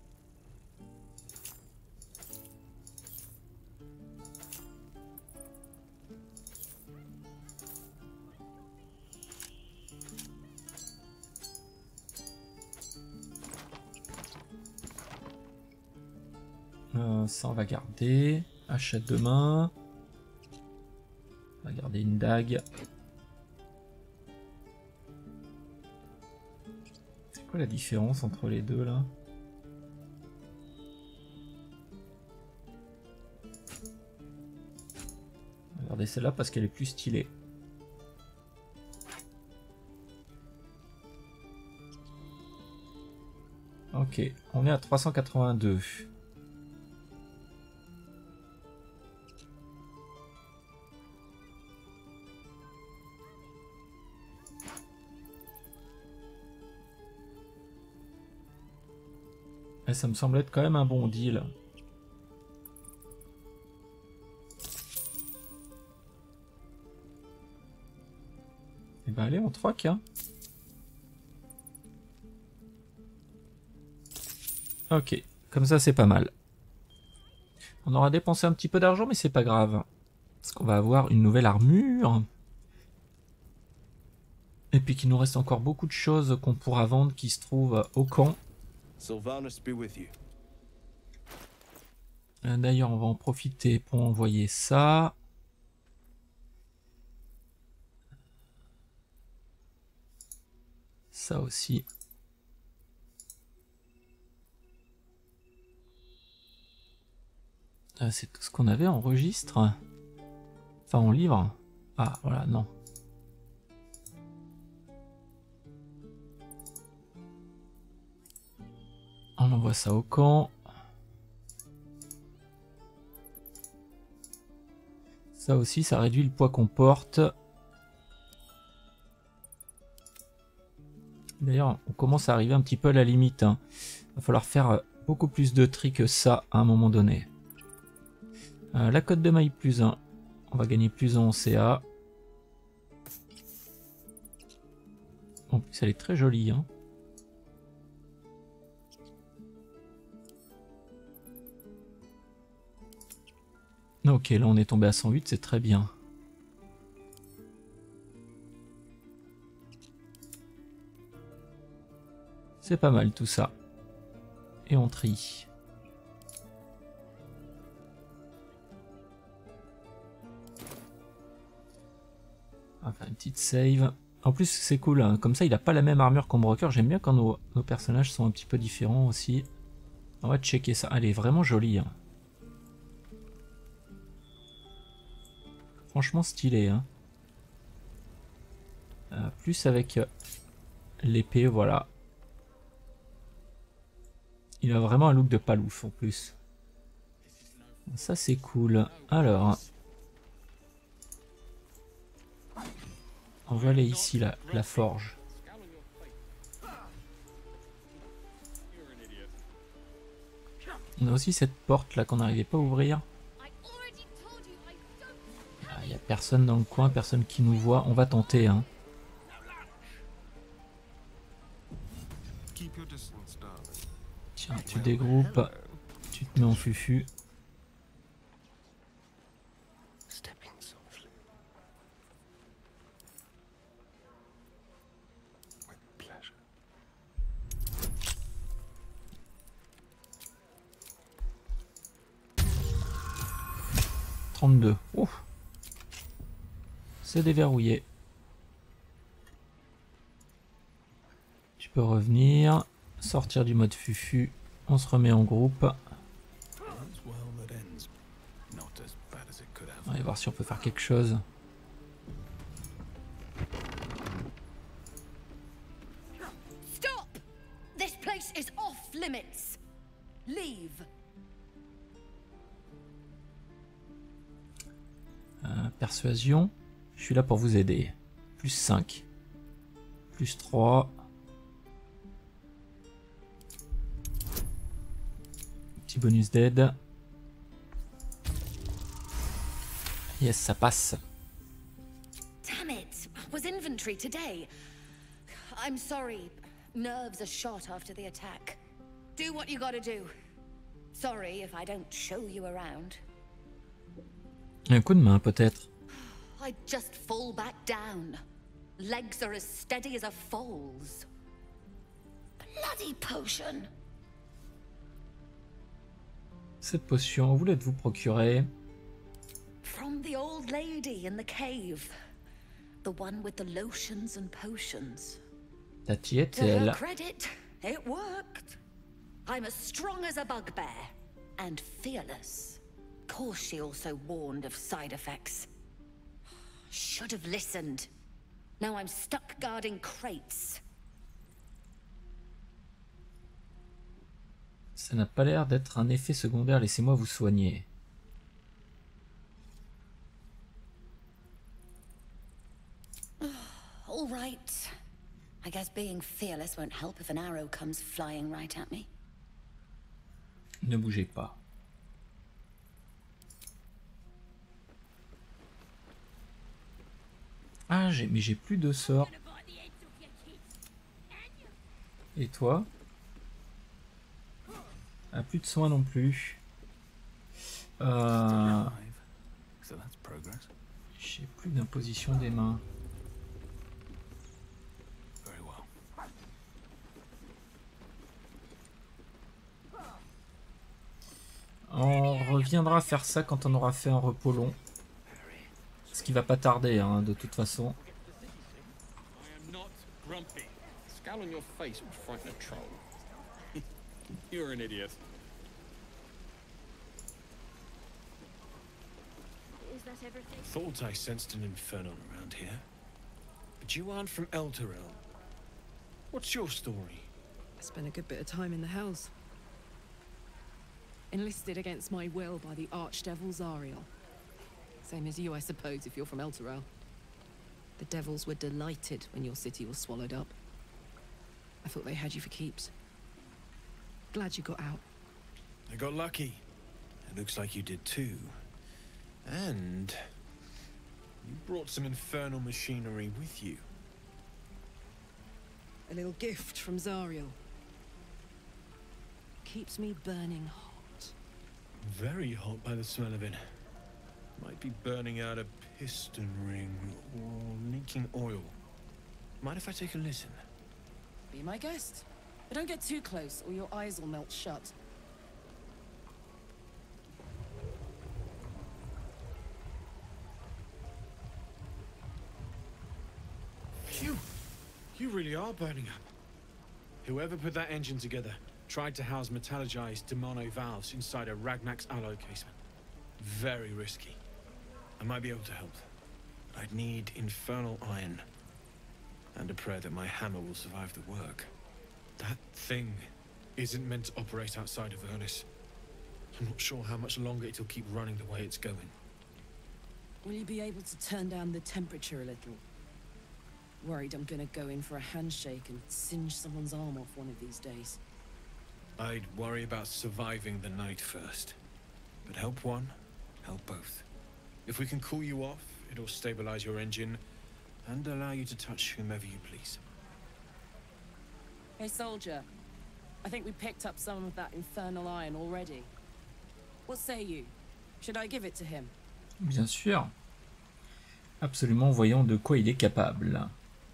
S1: Euh, ça, on va garder. Achète demain. On va garder une dague. Quoi la différence entre les deux là? Regardez celle-là parce qu'elle est plus stylée. Ok, on est à trois cent quatre-vingt-deux. Et ça me semble être quand même un bon deal. Et ben allez, on troque hein. Ok, comme ça c'est pas mal. On aura dépensé un petit peu d'argent mais c'est pas grave. Parce qu'on va avoir une nouvelle armure. Et puis qu'il nous reste encore beaucoup de choses qu'on pourra vendre qui se trouvent au camp. D'ailleurs on va en profiter pour envoyer ça. Ça aussi. Ah, c'est tout ce qu'on avait en registre. Enfin en livre. Ah voilà, non. On envoie ça au camp. Ça aussi, ça réduit le poids qu'on porte. D'ailleurs, on commence à arriver un petit peu à la limite. Hein. Il va falloir faire beaucoup plus de tri que ça à un moment donné. Euh, la cote de maille plus un. On va gagner plus un en C A. En plus, elle est très jolie. Hein. Ok, là on est tombé à cent huit, c'est très bien. C'est pas mal tout ça. Et on trie. On va faire une petite save. En plus c'est cool, hein. Comme ça il a pas la même armure qu'en broker. J'aime bien quand nos, nos personnages sont un petit peu différents aussi. On va checker ça. Elle est vraiment jolie. Hein. Franchement stylé. Hein. Euh, plus avec euh, l'épée, voilà. Il a vraiment un look de palouf en plus. Ça c'est cool. Alors. On va aller ici, la, la forge. On a aussi cette porte là qu'on n'arrivait pas à ouvrir. Il n'y a personne dans le coin, personne qui nous voit. On va tenter. Hein. Tiens, tu dégroupes. Tu te mets en fufu. trente-deux. Ouf. C'est déverrouillé. Tu peux revenir, sortir du mode fufu. On se remet en groupe. On va voir si on peut faire quelque chose.
S10: Stop! This place is off limits. Leave.
S1: Euh, persuasion. Je suis là pour vous aider. Plus cinq. Plus trois. Petit bonus d'aide. Yes, ça passe.
S10: Damn it! Was inventory today? I'm sorry. Nerves are shot after the attack. Do what you gotta do. Sorry if I don't show you around.
S1: Un coup de main peut-être.
S10: I just fall back down. Legs are as steady as a foal's. Bloody potion.
S1: Cette potion, vous l'êtes-vous procurée?
S10: From the old lady in the cave. The one with the lotions and potions.
S1: Ta tiette,
S10: To her
S1: elle.
S10: credit, it worked. I'm as strong as a bugbear and fearless. Of course, she also warned of side effects. Should have listened. Now I'm stuck guarding crates.
S1: Ça n'a pas l'air d'être un effet secondaire, laissez-moi vous soigner.
S10: All right. I guess being fearless won't help if an arrow comes flying right at me.
S1: Ne bougez pas. Ah, j'ai, mais j'ai plus de sorts. Et toi? Ah, plus de soins non plus. Euh... J'ai plus d'imposition des mains. On reviendra faire ça quand on aura fait un repos long. Ce qui va pas tarder, hein, de toute façon.
S9: Scowl on your face would frighten a troll. You're an idiot.
S11: Is that everything?
S9: Thought I sensed an infernal around here. But you aren't from Elturel. What's your story?
S12: I spent a good bit of time in the Hells. Enlisted against my will by the Archdevil Zariel. Same as you, I suppose, if you're from Elturel. The devils were delighted when your city was swallowed up. I thought they had you for keeps. Glad you got out.
S9: I got lucky. It looks like you did too. And you brought some infernal machinery with you.
S12: A little gift from Zariel. Keeps me burning hot.
S9: Very hot by the smell of it. Might be burning out a piston ring or leaking oil. Mind if I take a listen?
S12: Be my guest. But don't get too close or your eyes will melt shut.
S9: Phew! You really are burning up. Whoever put that engine together tried to house metallurgized Demono valves inside a Ragnax alloy casement. Very risky. I might be able to help. But I'd need infernal iron. And a prayer that my hammer will survive the work. That thing isn't meant to operate outside of Vernus. I'm not sure how much longer it'll keep running the way it's going.
S12: Will you be able to turn down the temperature a little? Worried I'm gonna go in for a handshake and singe someone's arm off one of these days.
S9: I'd worry about surviving the night first. But help one, help both. If we can cool you off, it'll stabilize your engine and allow you to touch whomever you please.
S12: Hey, soldier. I think we picked up some of that infernal iron already. What say you? Should I give it to him?
S1: Bien sûr. Absolument, voyons de quoi il est capable.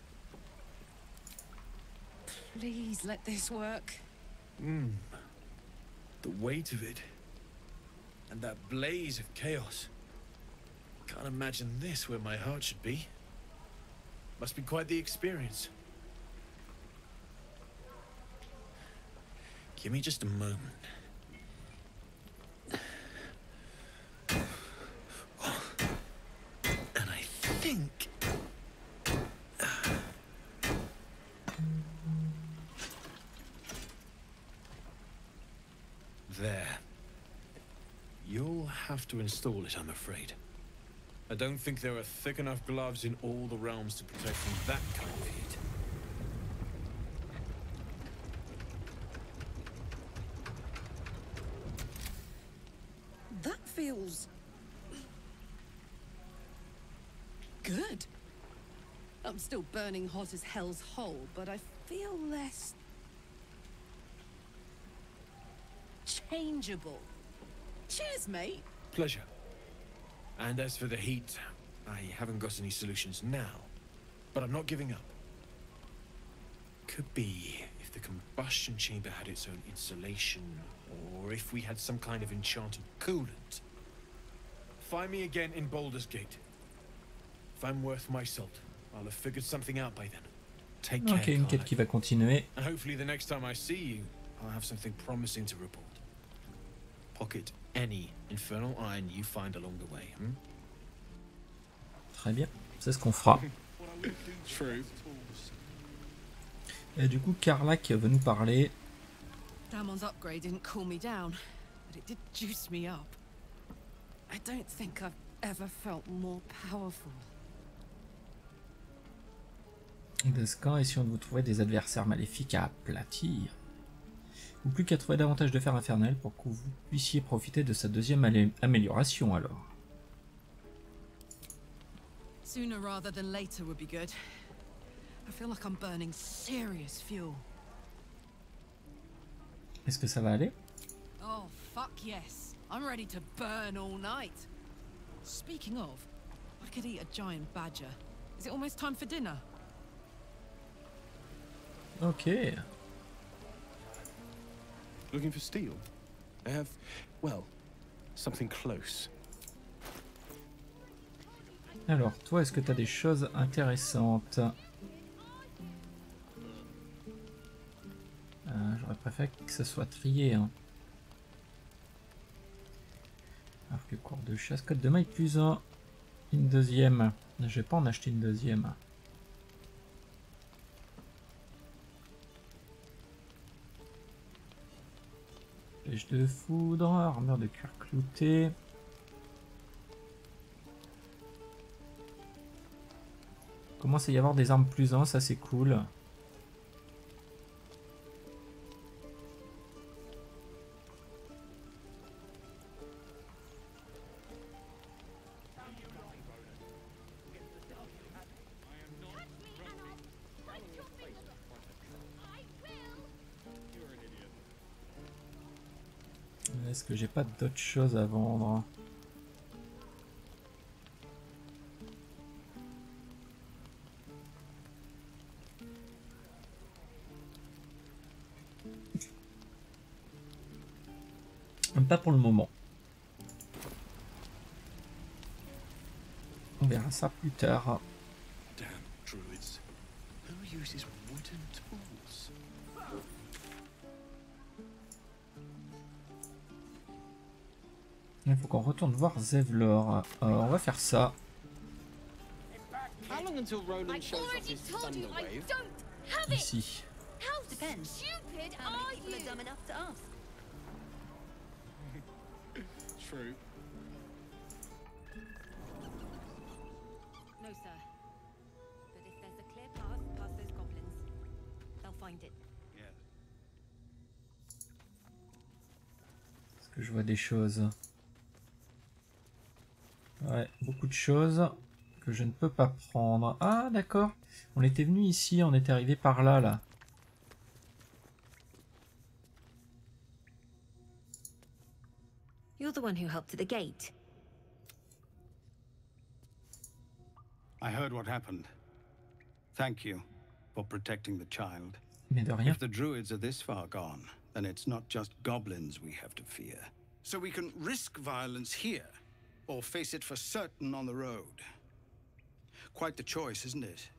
S12: Please let this work.
S9: Hmm. The weight of it. And that blaze of chaos. Can't imagine this where my heart should be. Must be quite the experience. Give me just a moment. And I think... There. You'll have to install it, I'm afraid. I don't think there are thick enough gloves in all the realms to protect from that kind of heat.
S12: That feels... good. I'm still burning hot as hell's hole, but I feel less... changeable. Cheers, mate.
S9: Pleasure. And as for the heat, I haven't got any solutions now, but I'm not giving up. Could be if the combustion chamber had its own insulation, or if we had some kind of enchanted coolant. Find me again in Baldur's Gate. If I'm worth my salt, I'll have figured something out by then. Take care,
S1: Ok, une quête
S9: Karlach.
S1: qui va continuer.
S9: And hopefully the next time I see you, I'll have something promising to report. Pocket any infernal iron you find along the way, hmm?
S1: Très bien, c'est ce qu'on fera.
S9: True.
S1: Et du coup, Karlach veut nous parler.
S12: Damon's upgrade didn't cool me down, but it did juice me up. I don't think I've ever felt more powerful.
S1: Descan, essayons de vous trouver des adversaires maléfiques à aplatir. Ou plus qu'à trouver davantage de fer infernal pour que vous puissiez profiter de sa deuxième amélioration alors.
S12: Sooner rather than later would be good. I feel like I'm burning serious fuel.
S1: Est-ce que ça va aller?
S12: Oh, fuck yes. I'm ready to burn all night. Speaking of, I could eat a giant badger. Is it almost time for dinner?
S1: Ok.
S13: Looking for steel? I have, well, something close.
S1: Alors, toi, est-ce que tu as des choses intéressantes? euh, J'aurais préféré que ce soit trié. Hein. Alors que cours de chasse, code de maille plus un. Une deuxième. Je vais pas en acheter une deuxième. Flèche de foudre, armure de cuir clouté. Commence à y avoir des armes plus un, ça c'est cool. Est-ce que j'ai pas d'autres choses à vendre? Pas pour le moment. On verra ça plus tard.
S13: Damn druids. Who uses wooden tools?
S1: Il faut qu'on retourne voir Zevlor. Euh, on va faire ça.
S14: How long until Roland shows off his thunder wave?
S1: Ici.
S10: How stupid are you? Dumb enough to ask.
S9: True.
S10: No, sir. But if there's a clear path past those goblins, they'll find it.
S1: Est-ce que je vois des choses? Ouais, beaucoup de choses que je ne peux pas prendre. Ah, d'accord. On était venu ici, on était arrivé par là, là.
S11: You're the one who helped at the gate.
S15: I heard what happened. Thank you for protecting the child.
S1: Mais de rien.
S15: If the druids are this far gone, then it's not just goblins we have to fear. So we can risk violence here, or face it for certain on the road. Quite the choice, isn't it?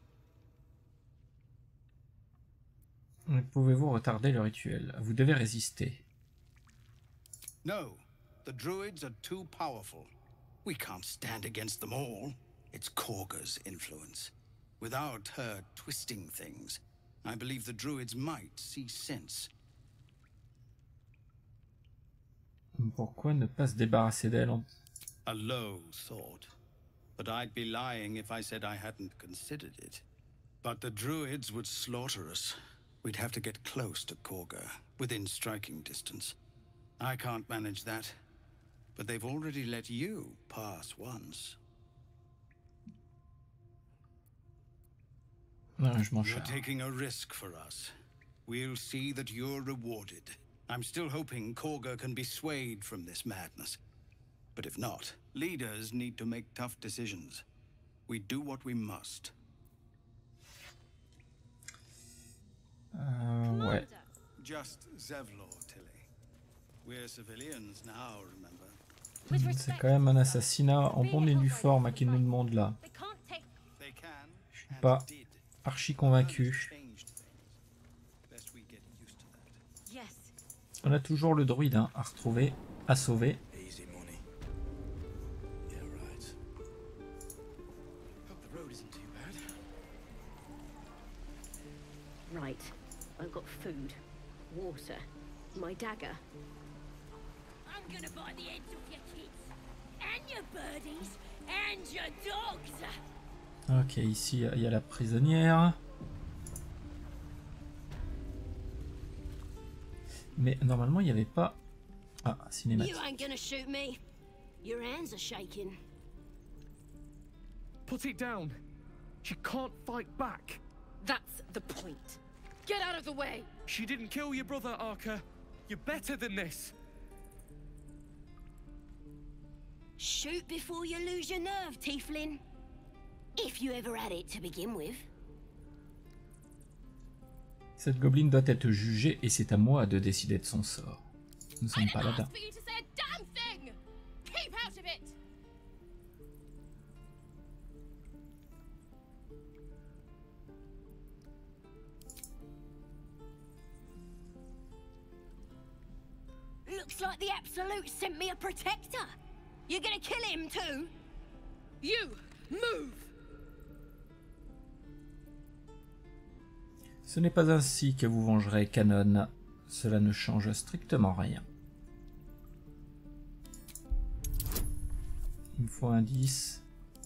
S1: Pouvez-vous retarder le rituel? Vous devez résister.
S15: No. The druids are too powerful. We can't stand against them all. It's Korga's influence. Without her twisting things, I believe the druids might see sense.
S1: Pourquoi ne pas se débarrasser d'elle? En...
S15: A low thought. But I'd be lying if I said I hadn't considered it. But the druids would slaughter us. We'd have to get close to Korga, within striking distance. I can't manage that. But they've already let you pass once.
S1: Non, je m'en
S15: You're
S1: charge.
S15: taking a risk for us. We'll see that you're rewarded. I'm still hoping Korga can be swayed from this madness. But if not, leaders need to make tough decisions. We do what we must.
S1: Euh, ouais.
S15: Just Zevlor, Tilly. We're civilians now, remember?
S1: C'est quand même un assassinat en bonne et due forme à qui nous demande là. Je suis pas archi convaincu. On a toujours le druide hein, à retrouver, à sauver.
S7: Easy money. Yeah, right. Hope the road isn't too bad.
S11: Right. I've got food, water, my dagger.
S8: I'm gonna buy the heads off your kids, and your birdies, and your dogs.
S1: Ok, ici il y a la prisonnière. Mais normalement il n'y avait pas... Ah, cinématique.
S11: You ain't gonna shoot me. Your hands are shaking.
S16: Put it down. She can't fight back.
S12: That's the point. Get out of the way.
S16: She didn't kill your brother, Arca. You're better than this.
S11: Shoot before you lose your nerve, Tiefling. If you ever had it to begin with.
S1: Cette gobeline doit être jugée et c'est à moi de décider de son sort. Nous ne sommes pas là-bas.
S11: Looks like the Absolute sent me a protector. You're gonna kill him too?
S12: You move.
S1: Ce n'est pas ainsi que vous vengerez Canon. Cela ne change strictement rien. Il me faut un dix.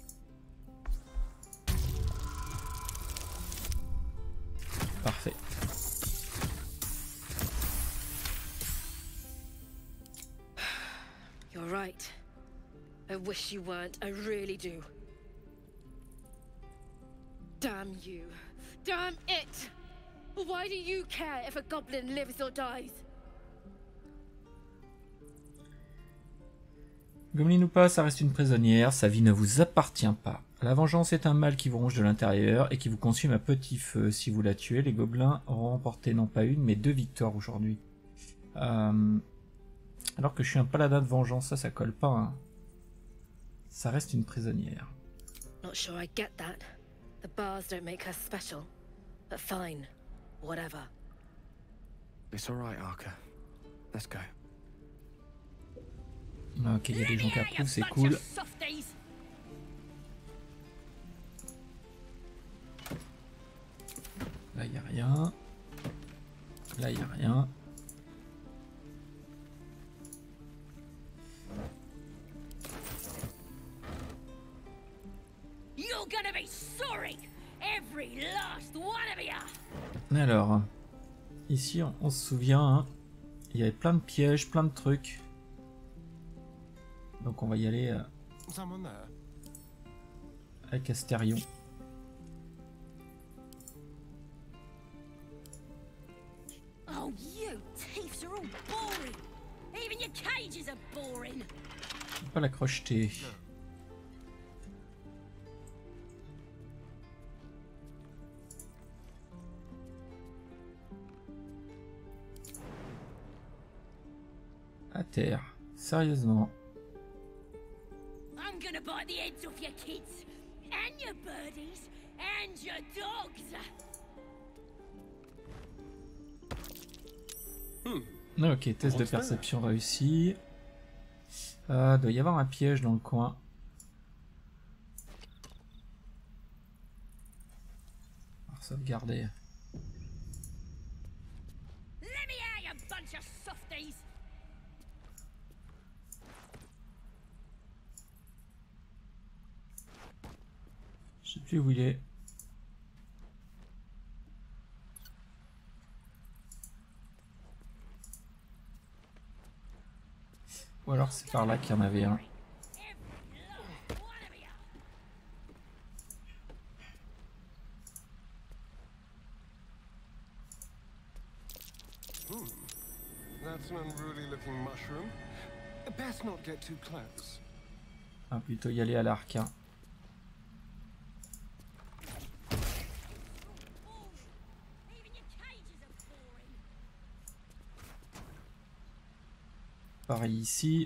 S1: Parfait.
S12: You're right. I wish you weren't. I really do. Damn you. Damn it! Why do you care if a goblin lives or dies?
S1: Goblin ou pas, ça reste une prisonnière, sa vie ne vous appartient pas. La vengeance est un mal qui vous ronge de l'intérieur et qui vous consume à petit feu. Si vous la tuez, les gobelins auront remporté non pas une, mais deux victoires aujourd'hui. Euh... Alors que je suis un paladin de vengeance, ça, ça colle pas. Hein. Ça reste une prisonnière.
S12: Not sure I get that. The bars don't make her special. But fine. Whatever.
S13: It's all right, Arca. Let's go.
S1: Ok, il y a des gens qui approuvent, c'est cool. Là, il n'y a rien. Là, il n'y a rien.
S8: You're gonna be sorry, every last one of you.
S1: Alors, ici, on, on se souvient, hein, il y avait plein de pièges, plein de trucs. Donc on va y aller euh, avec Astérion.
S8: Oh, you thieves are all boring. Even your cages are boring.
S1: Faut pas la crocheter. À terre, sérieusement.
S8: I'm gonna bite the heads off your kids, and your birdies, and your dogs.
S1: Hmm. Ok, test de perception réussi. Euh, doit y avoir un piège dans le coin. On va sauvegarder.
S8: Let me out, you bunch of softies.
S1: Je sais plus où il est. Ou alors c'est par là qu'il y en avait un.
S3: Hmm. That's an unruly looking mushroom. Best not get too close.
S1: Ah, plutôt y aller à l'arc. Hein. Pareil ici.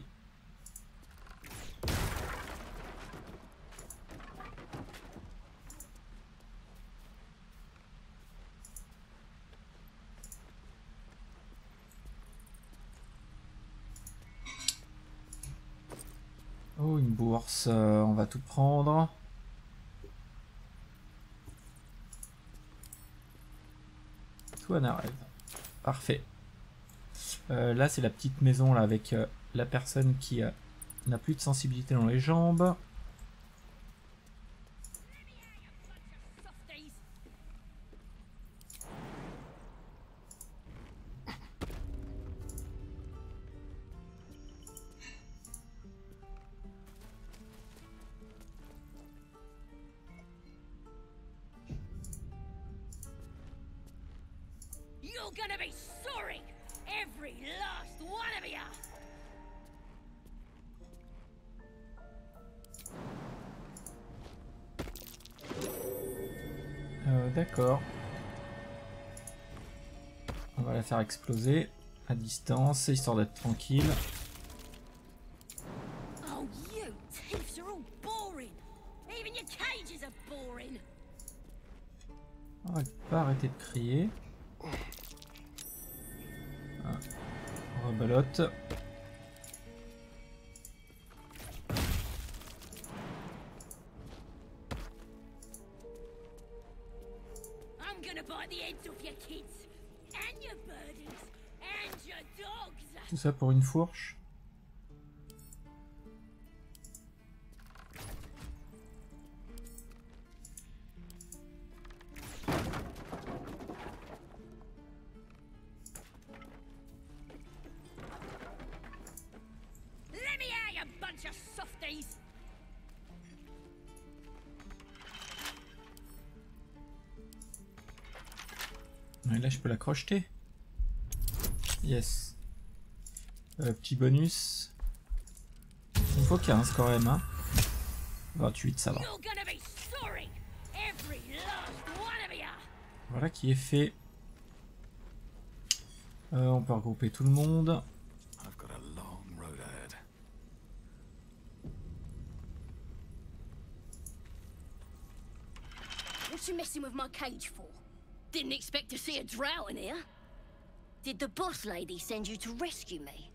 S1: Oh, une bourse, euh, on va tout prendre. Tout un rêve. Parfait. Euh, là, c'est la petite maison là avec euh, la personne qui euh, n'a plus de sensibilité dans les jambes.
S11: You're gonna be sorry, every last one of you.
S1: Euh, D'accord. On va la faire exploser à distance, histoire d'être tranquille.
S11: Oh, you thieves are all boring. Even your cages are boring.
S1: On va pas arrêter de crier. Ah. Rebelote.
S11: I'm gonna bite the heads off your kids, and your burdens, and your dogs.
S1: Tout ça pour une fourche.
S11: Let me out, you bunch of softies.
S1: Et là, je peux la crocheter. Yes. Euh, petit bonus. Il faut quinze quand même. Hein. vingt-huit, ça va.
S11: You're gonna be sorry, every last one of you.
S1: Voilà qui est fait. Euh, on peut regrouper tout le monde.
S2: I've got a long road ahead.
S11: What you messing with my cage for? Didn't expect to see a drow in here. Did the boss lady send you to rescue me?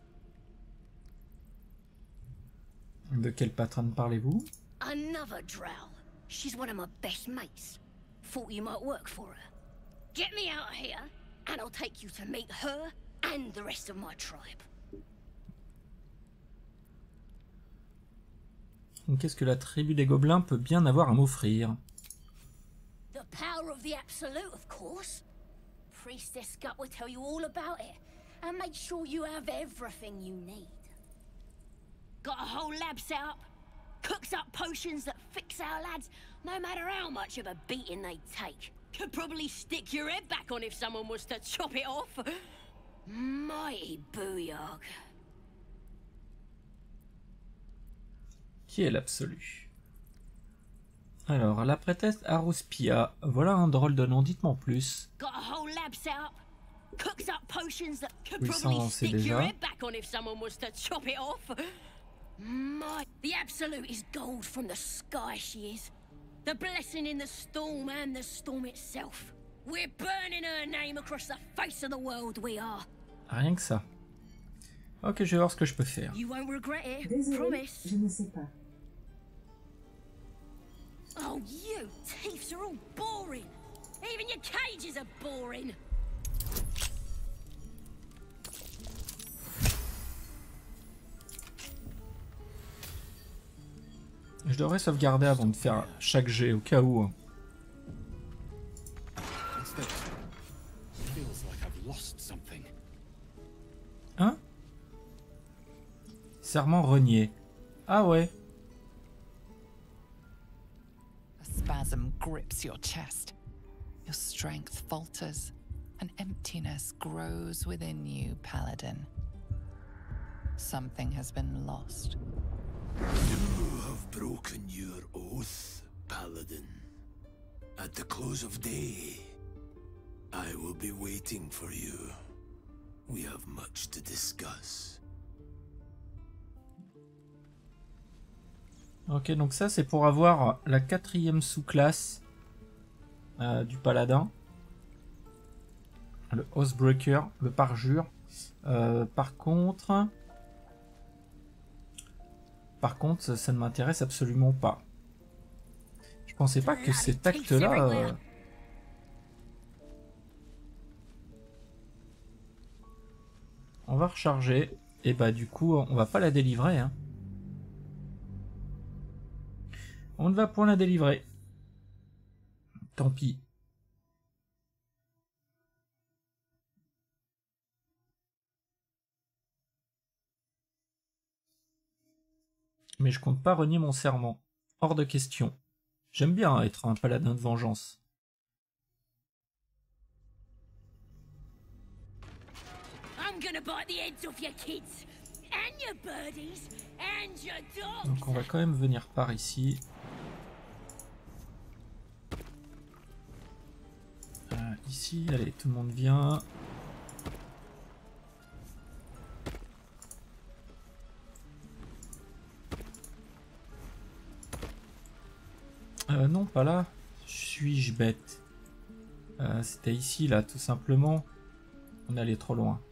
S1: De quelle patronne parlez-vous?
S11: Another drow. She's one of my best mates. Thought you might work for her. Get me out of here, and I'll take you to meet her and the rest of my tribe.
S1: Qu'est-ce que la tribu des gobelins peut bien avoir à m'offrir?
S11: The power of the Absolute, of course. Priestess Gut will tell you all about it, and make sure you have everything you need. Got a whole lab set up. Cooks up potions that fix our lads, no matter how much of a beating they take. Could probably stick your head back on if someone was to chop it off. Mighty booyog.
S1: Qui est l'absolu? Alors, la prêtresse Aruspia. Voilà un drôle de nom, dites-moi en plus.
S11: Got a whole lab set up. Cooks up potions that could
S1: Oui, ça,
S11: probably
S1: on sait
S11: stick your
S1: déjà.
S11: head back on if someone was to chop it off. My, the Absolute is gold from the sky, she is. The blessing in the storm and the storm itself. We're burning her name across the face of the world, we are.
S1: Rien que ça. Ok, je vais voir ce que je peux faire.
S11: You won't regret it,
S17: Désolé,
S11: promise.
S17: je ne sais pas.
S11: Oh, you thieves are all boring. Even your cages are boring.
S1: Je devrais sauvegarder avant de faire chaque jet au cas où.
S9: What's this? Feels like I've lost something.
S1: Hein? Serment renié. Ah ouais.
S6: A spasm grips your chest. Your strength falters. An emptiness grows within you, Paladin. Something has been lost.
S18: You have broken your oath, Paladin. At the close of day, I will be waiting for you. We have much to discuss.
S1: Ok, donc ça c'est pour avoir la quatrième sous-classe euh, du paladin. Le Oathbreaker, le parjure. Euh, par contre... Par contre, ça, ça ne m'intéresse absolument pas. Je pensais pas que cet acte-là... Euh... On va recharger. Et bah du coup, on va pas la délivrer. Hein. On ne va point la délivrer. Tant pis. Mais je compte pas renier mon serment. Hors de question. J'aime bien être un paladin de vengeance. Donc on va quand même venir par ici. Euh, ici, allez, tout le monde vient. Euh, non, pas là. Suis-je bête? euh, C'était ici, là, tout simplement. On est allé trop loin.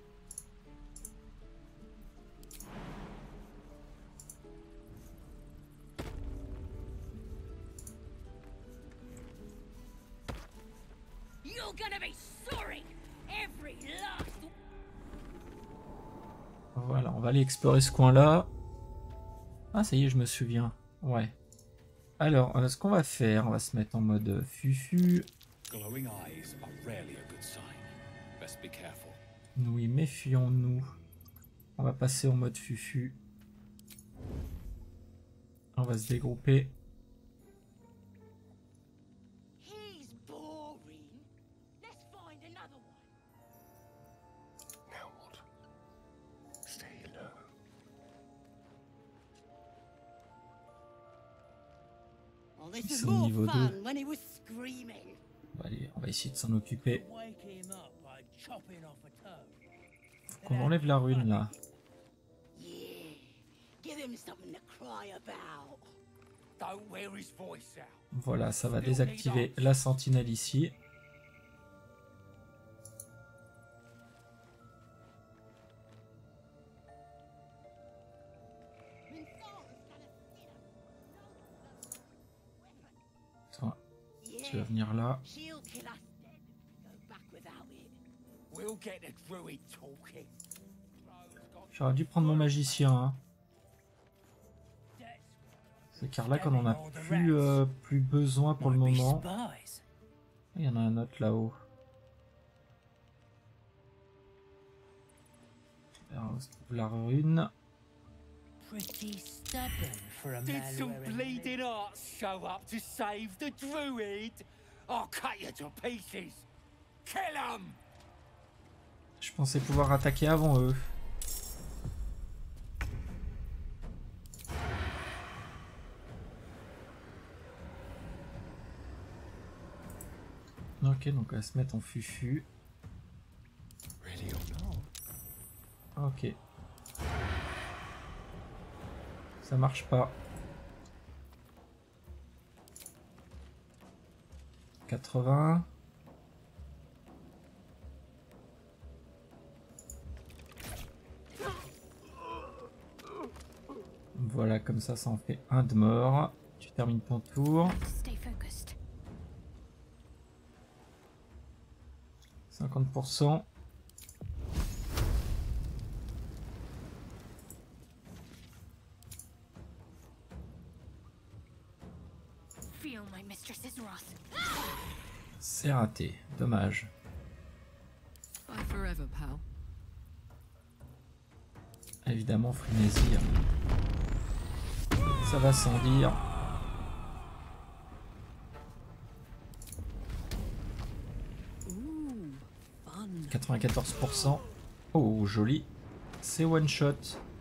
S1: Voilà, on va aller explorer ce coin-là. Ah, ça y est, je me souviens. Ouais. Alors, ce qu'on va faire, on va se mettre en mode fufu. Oui, méfions-nous. On va passer en mode fufu. On va se dégrouper. Ils sont au niveau deux. Allez, on va essayer de s'en occuper. Faut qu'on enlève la rune là. Voilà, ça va désactiver la sentinelle ici. Tu vas venir là. J'aurais dû prendre mon magicien. Hein. C'est car là qu'on en a plus, euh, plus besoin pour le moment. Il y en a un autre là-haut. Alors, on se trouve la rune.
S7: Did some bleeding arts show up to save the druid? I'll cut you to pieces. Kill 'em!
S1: Je pensais pouvoir attaquer avant eux. Ok, donc on va se mettre en fufu. Ok. Ça marche pas. quatre-vingts. Voilà, comme ça, ça en fait un de mort. Tu termines ton tour. cinquante pour cent. C'est raté, dommage. Évidemment, frénésie. Ça va sans dire. quatre-vingt-quatorze pour cent. Oh, joli. C'est one shot.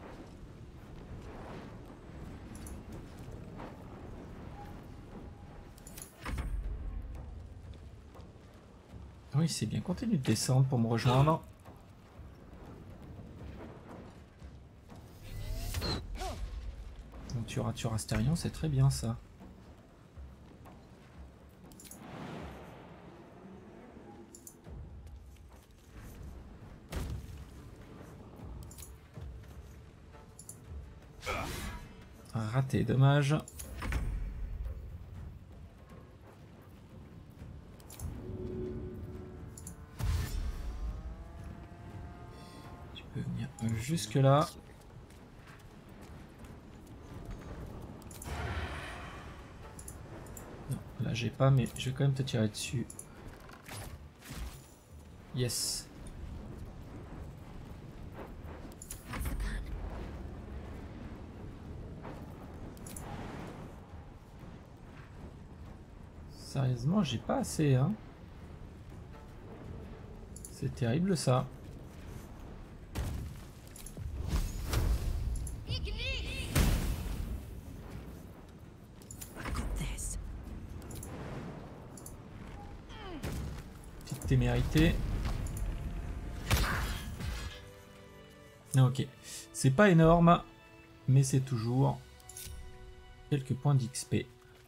S1: Oui, c'est bien. Continue de descendre pour me rejoindre. Donc tu ratures Astérion, c'est très bien ça. Ah, raté, dommage. Tu peux venir jusque là. Non, là j'ai pas, mais je vais quand même te tirer dessus. Yes. Sérieusement, j'ai pas assez, hein. C'est terrible ça. Petite témérité. Ok, c'est pas énorme, mais c'est toujours quelques points d'X P.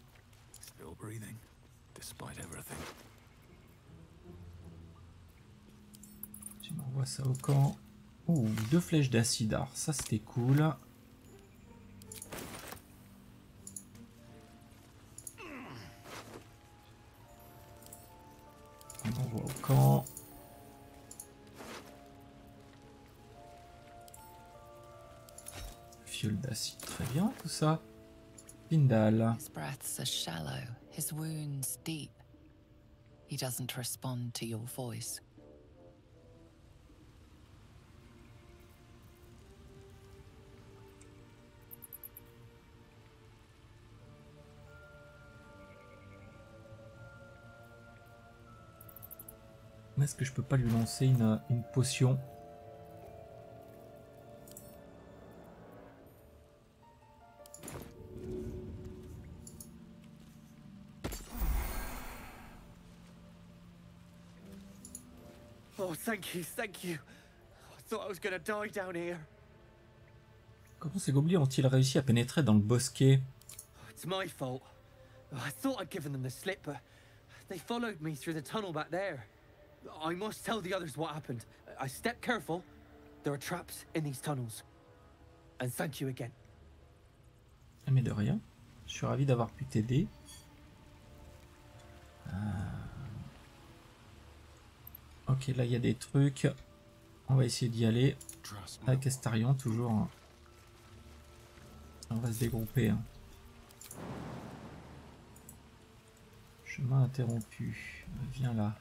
S1: Tu m'envoies ça au camp. Ouh, deux flèches d'acide. Alors ça c'était cool. On envoie au camp. Fiole d'acide, très bien tout ça. Pindal.
S6: His breaths are shallow, his wounds deep. He doesn't respond to your voice.
S1: Est-ce que je peux pas lui lancer une, une potion?
S14: Oh, thank you, thank you. I thought I was gonna die down here.
S1: Comment ces gobelins ont-ils réussi à pénétrer dans le bosquet?
S14: It's my fault. I thought I'd given them the slip, but they followed me through the tunnel back there. I must tell the others what happened. I stepped careful. There are traps in these tunnels. And thank you again.
S1: Ah, mais de rien. Je suis ravi d'avoir pu t'aider. Ah. Ok, là il y a des trucs. On va essayer d'y aller. Avec Astarion, toujours. Hein. On va se dégrouper. Hein. Chemin interrompu. Viens là.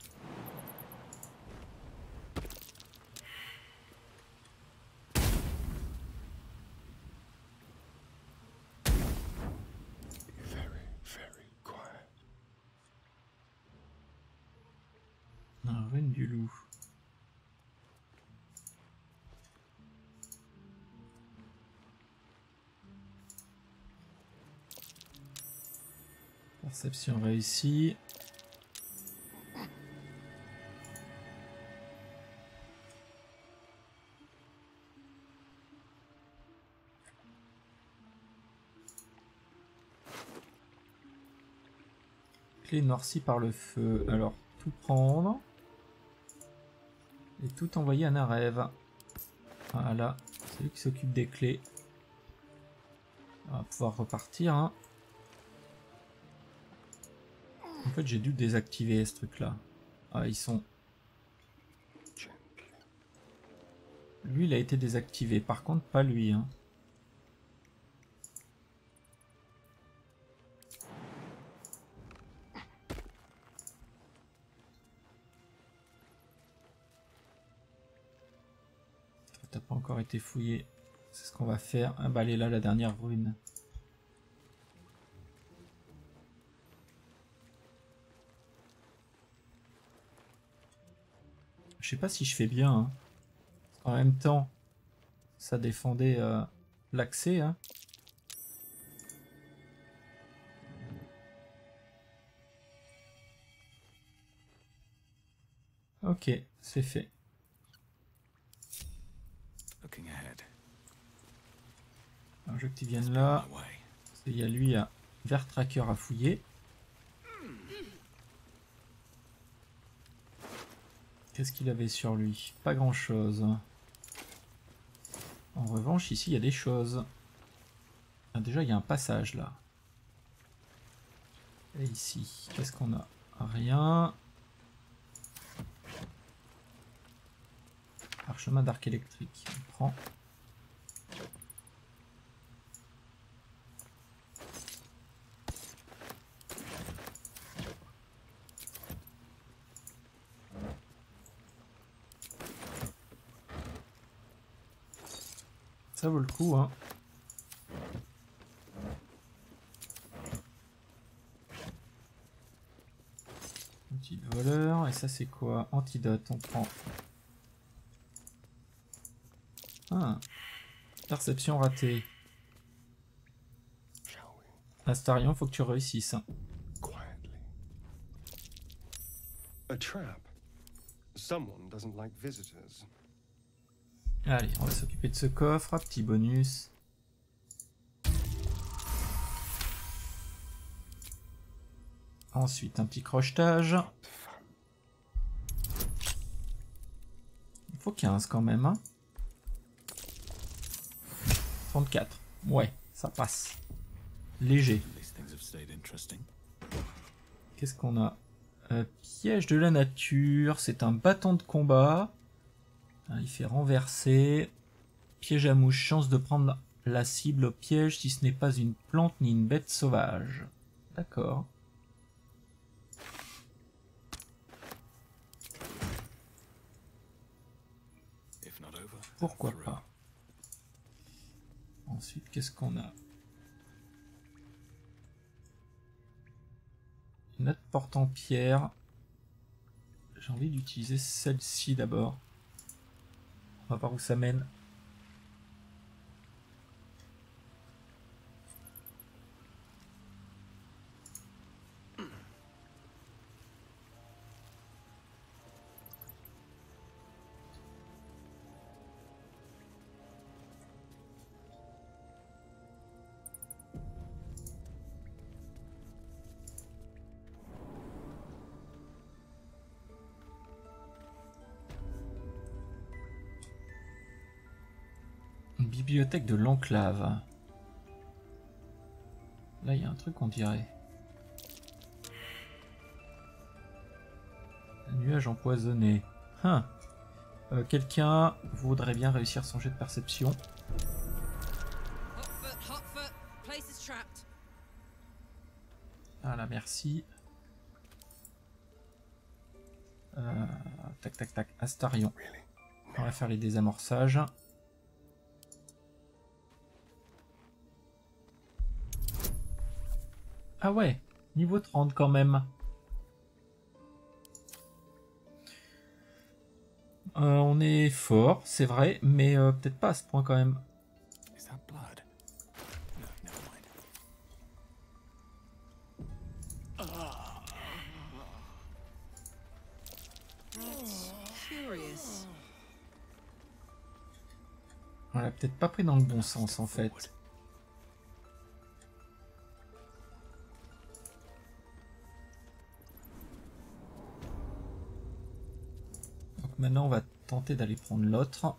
S1: Un reine du loup. Perception réussie. Clé noircie par le feu. Alors, tout prendre. Et tout envoyer à Narev. Voilà, c'est lui qui s'occupe des clés. On va pouvoir repartir. Hein. En fait, j'ai dû désactiver ce truc-là. Ah, ils sont... Lui, il a été désactivé. Par contre, pas lui. Hein. T'as pas encore été fouillé. C'est ce qu'on va faire. Ah bah elle est là, la dernière ruine. Je sais pas si je fais bien. Hein. En même temps, ça défendait euh, l'accès. Hein. Ok, c'est fait. Alors, je veux que tu viennes là. Il y a lui à Vertracker à fouiller. Qu'est-ce qu'il avait sur lui? Pas grand chose. En revanche, ici il y a des choses. Ah, déjà, il y a un passage là. Et ici, qu'est-ce qu'on a? Rien. Parchemin d'arc électrique. On prend. Ça vaut le coup, hein. Petit voleur, et ça c'est quoi? Antidote, on prend. Ah. Perception ratée. Astarion, faut que tu réussisses. Hein.
S17: A trap. Someone doesn't like visitors.
S1: Allez, on va s'occuper de ce coffre, petit bonus. Ensuite, un petit crochetage. Il faut quinze quand même. Hein. trente-quatre. Ouais, ça passe. Léger. Qu'est-ce qu'on a? euh, Piège de la nature. C'est un bâton de combat. Il fait renverser. Piège à mouche. Chance de prendre la cible au piège si ce n'est pas une plante ni une bête sauvage. D'accord. Pourquoi pas. Ensuite, qu'est-ce qu'on a? Une autre porte en pierre. J'ai envie d'utiliser celle-ci d'abord. On va voir où ça mène. Bibliothèque de l'enclave. Là, il y a un truc qu'on dirait. Un nuage empoisonné. Hein. Euh, Quelqu'un voudrait bien réussir son jet de perception. Voilà, merci. Euh, tac, tac, tac. Astarion. On va faire les désamorçages. Ah ouais, niveau trente quand même. Euh, on est fort, c'est vrai, mais euh, peut-être pas à ce point quand même. On l'a peut-être pas pris dans le bon sens en fait. Maintenant, on va tenter d'aller prendre l'autre.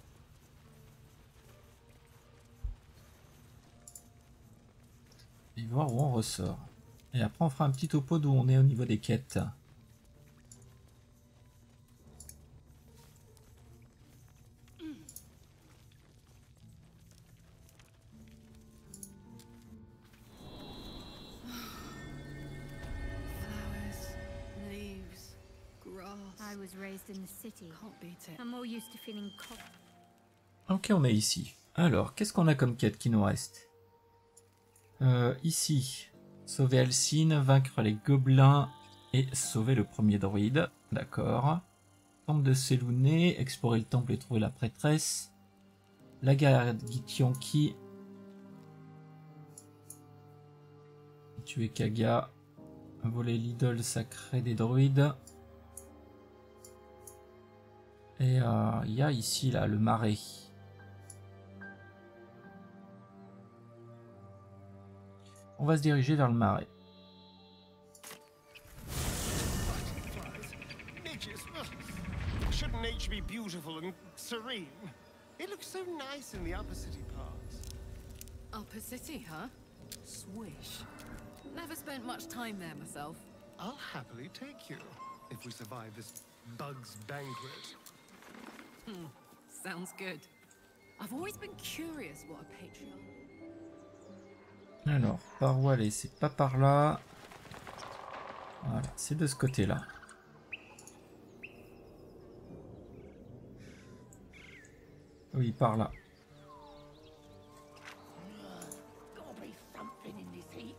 S1: Et voir où on ressort. Et après, on fera un petit topo d'où on est au niveau des quêtes.
S11: I was raised in the city. Can't beat it. I'm more used to feeling cold.
S1: Ok, on est ici. Alors, qu'est-ce qu'on a comme quête qui nous reste? euh, Ici, sauver Alcine, vaincre les gobelins et sauver le premier druide. D'accord. Temple de Selouné, explorer le temple et trouver la prêtresse. La guerre Githyanki. Tuer Kaga. Voler l'idole sacrée des druides. Et il euh, y a ici là le marais. On va se diriger vers le marais.
S3: Shouldn't nature be beautiful and serene? It looks so nice in the upper city parts.
S12: Upper City, huh? Swish. Never spent much time there myself.
S3: I'll happily take you if we survive this bug's banquet.
S12: Hmm, sounds good. I've always been curious what a patriarch.
S1: Alors, par où aller? C'est pas par là. Voilà, c'est de ce côté-là. Oui, par là.
S11: Gotta be something in this heap.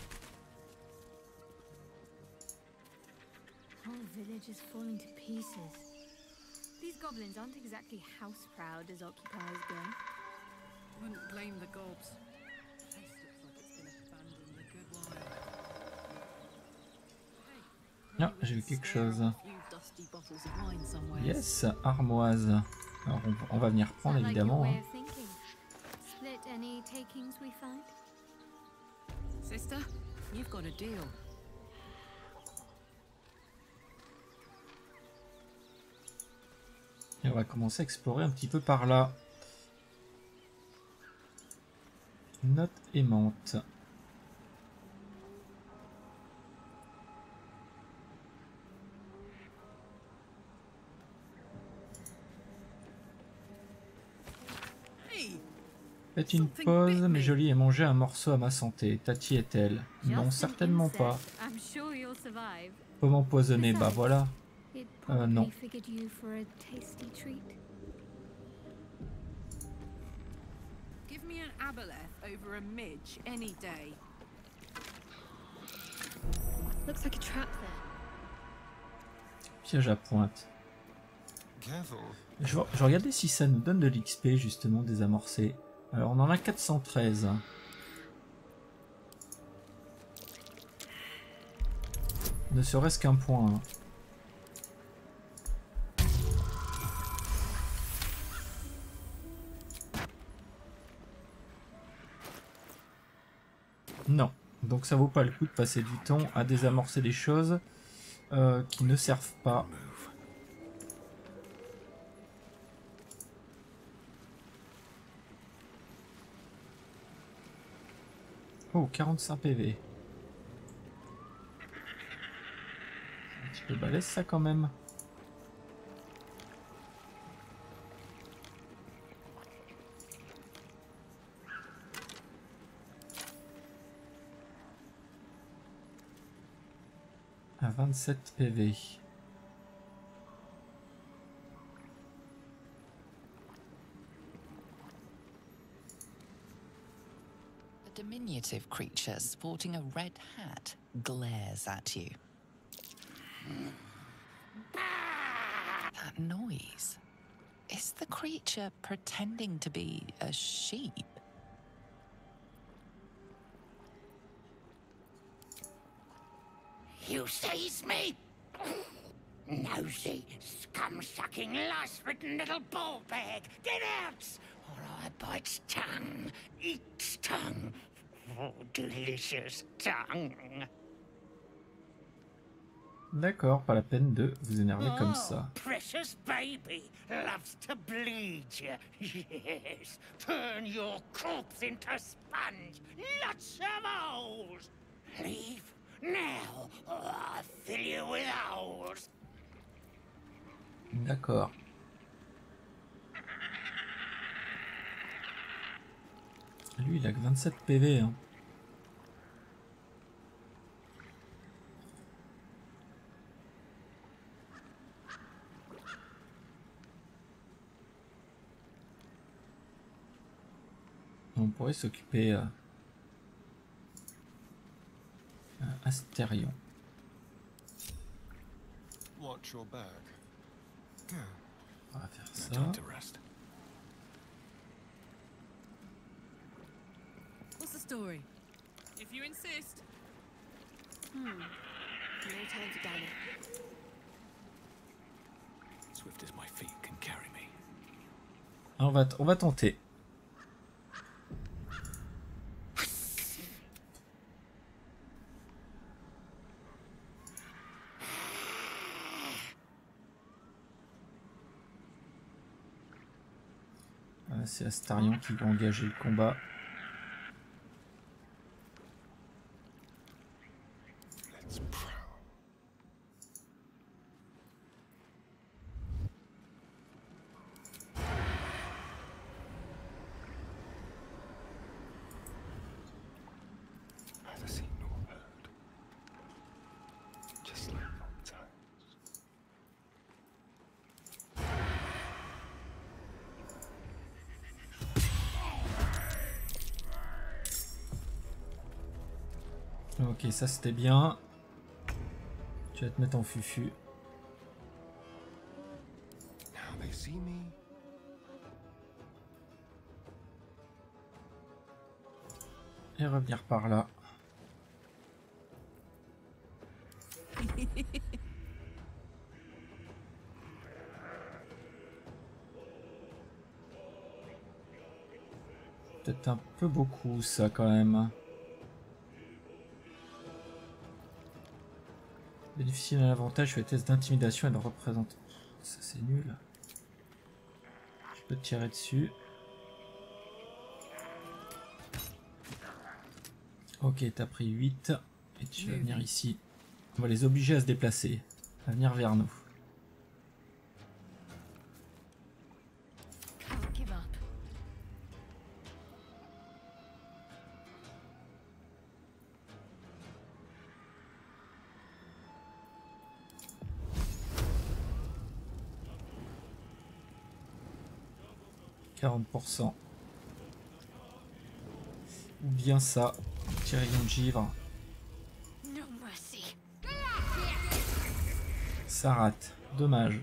S19: Whole village is falling to pieces. These goblins aren't exactly house proud as occupiers go.
S12: Wouldn't blame the gobs. Place looks like it's been abandoned a good while.
S1: Ah, j'ai vu quelque chose.
S12: A few dusty bottles of wine somewhere.
S1: Yes, armoise. Alors on, on va venir prendre
S19: Sound like your
S1: évidemment.
S19: way
S1: Hein.
S19: of thinking. Split any takings we find?
S12: Sister, you've got a deal.
S1: Et on va commencer à explorer un petit peu par là. Note aimante. Faites une pause, mais Jolie et mangez un morceau à ma santé. Tati est-elle? Non, certainement pas.
S19: I'm sure you'll survive.
S1: Pomme empoisonnée, bah voilà.
S19: It
S1: Euh,
S19: probably
S1: non.
S19: figured you for a tasty treat.
S12: Give me an aboleth over a midge any day.
S19: Looks like a trap there.
S1: Piège à pointe.
S3: Careful.
S1: Je, je regardais si ça nous donne de l'X P justement désamorcé. Alors on en a quatre cent treize. Ne serait-ce qu'un point. Hein. Non. Donc ça vaut pas le coup de passer du temps à désamorcer des choses euh, qui ne servent pas. Oh, quarante-cinq P V. Un petit peu balèze ça quand même. À vingt-sept P V.
S6: A diminutive creature sporting a red hat glares at you. That noise. Is the creature pretending to be a sheep?
S11: You seize me? Nosy, scum-sucking, lice-ridden little ball bag! Get out! Or I bite tongue, eat tongue. Oh, delicious tongue.
S1: D'accord, pas la peine de vous énerver comme ça.
S11: Precious baby loves to bleed you. Yes, turn your corpse into sponge. Lots of holes. Leave now, or I'll fill you with holes.
S1: D'accord. Lui, il a que vingt-sept P V. Hein. On pourrait s'occuper euh, euh, Astérion.
S17: Watch your back. Go.
S1: On va faire ça.
S17: Time to rest.
S12: What's the story? If you insist.
S19: Hmm. No time to dally.
S18: Swift as my feet can carry me.
S1: On va, on va tenter. C'est Astarion qui va engager le combat.
S17: It's proud. Neither seen nor heard. Just like old times.
S1: Ok, ça c'était bien. Tu vas te mettre en fufu.
S17: Now they see me.
S1: Et revenir par là. Peut-être un peu beaucoup ça quand même. Bénéficier d'un avantage sur les tests d'intimidation et de représentation. Ça c'est nul. Je peux te tirer dessus. Ok, t'as pris huit. Et tu vas venir ici. On va les obliger à se déplacer. À venir vers nous. quarante pour cent. Ou bien ça. Petit rayon de givre. Ça rate. Dommage.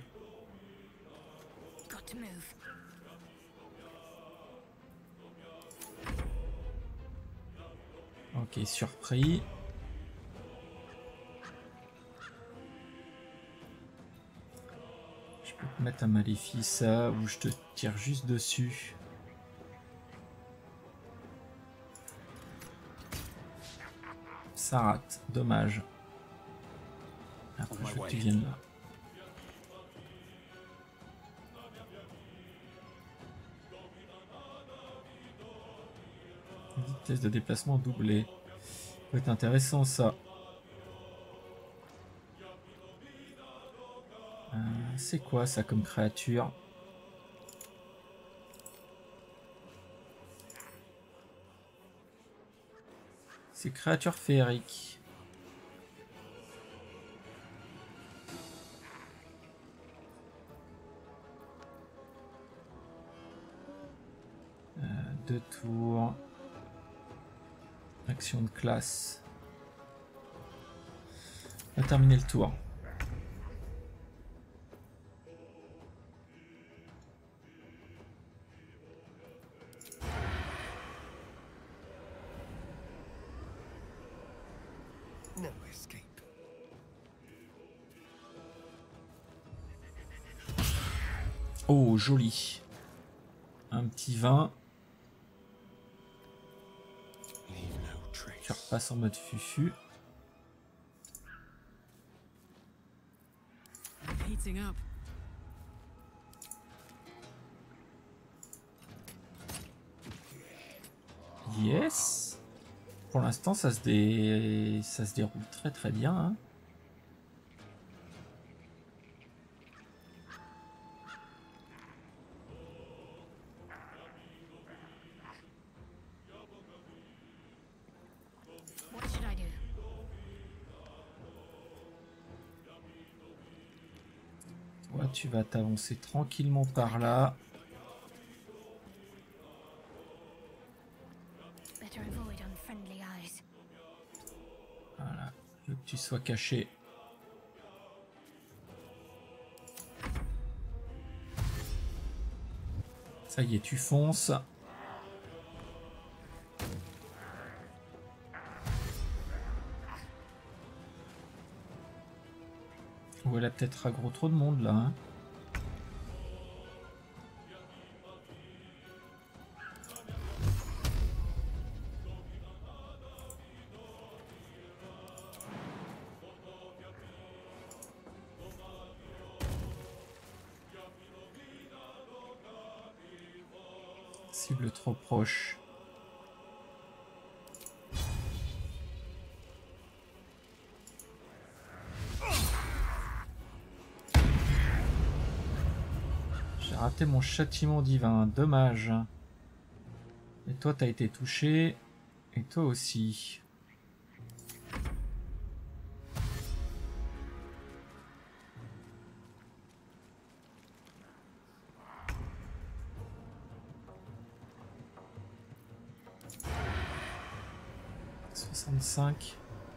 S1: Ok, surpris. Je peux te mettre un maléfice là, où je te tire juste dessus. Ça rate, dommage. Après, je veux que tu viennes là. Vitesse de déplacement doublée. Ça peut être intéressant ça. Euh, c'est quoi ça comme créature? C'est créature féerique. Euh, deux tours. Action de classe. On va terminer le tour.
S3: No escape.
S1: Oh, joli. Un petit vingt. Tu repasses en mode fufu.
S12: Heating up.
S1: Yes. Pour l'instant, ça se dé... ça se déroule très très bien. Hein.
S11: What should I do?
S1: Toi, tu vas t'avancer tranquillement par là.
S11: Better avoid unfriendly eyes.
S1: Voilà. Je veux que tu sois caché. Ça y est, tu fonces. Ou elle a peut-être aggro trop de monde là. Hein. Cible trop proche. raté mon châtiment divin, dommage. Et toi t'as été touché, et toi aussi. soixante-cinq.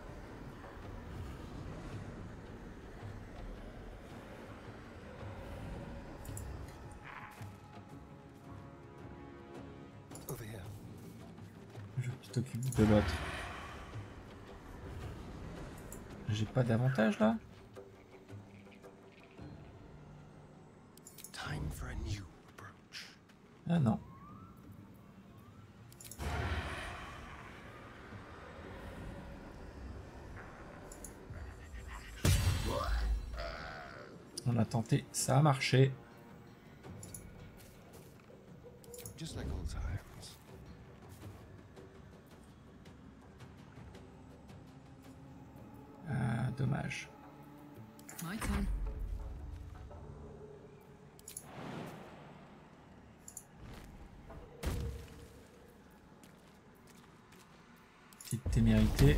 S1: Je veux que tu t'occupes de l'autre. J'ai pas d'avantage là? Ah non. On a tenté, ça a marché.
S17: Just like old times.
S1: Ah, dommage.
S12: My turn.
S1: Petite témérité.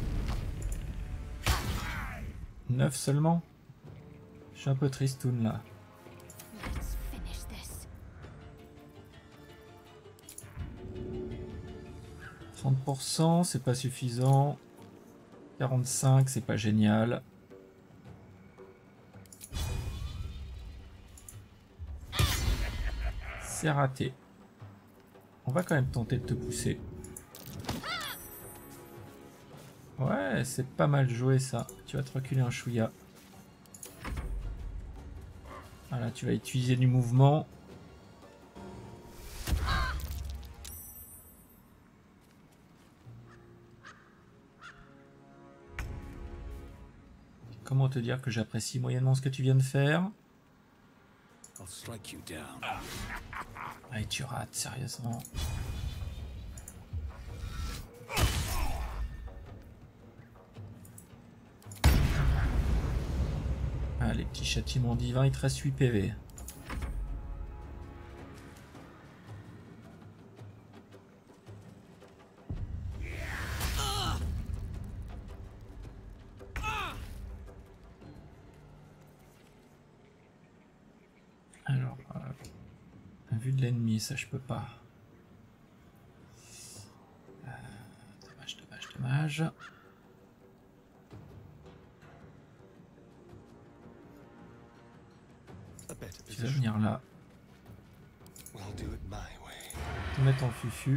S1: neuf seulement. Je suis un peu tristoun là. trente pour cent, c'est pas suffisant. quarante-cinq, c'est pas génial. C'est raté. On va quand même tenter de te pousser. Ouais, c'est pas mal joué ça. Tu vas te reculer un chouïa. Voilà, tu vas utiliser du mouvement. Comment te dire que j'apprécie moyennement ce que tu viens de faire? Allez, tu rates, sérieusement. Allez, petit châtiment divin, il te reste huit P V. Alors, euh, vue de l'ennemi, ça je peux pas. Euh, dommage, dommage, dommage. Tu vas venir là. Te mettre en fufu.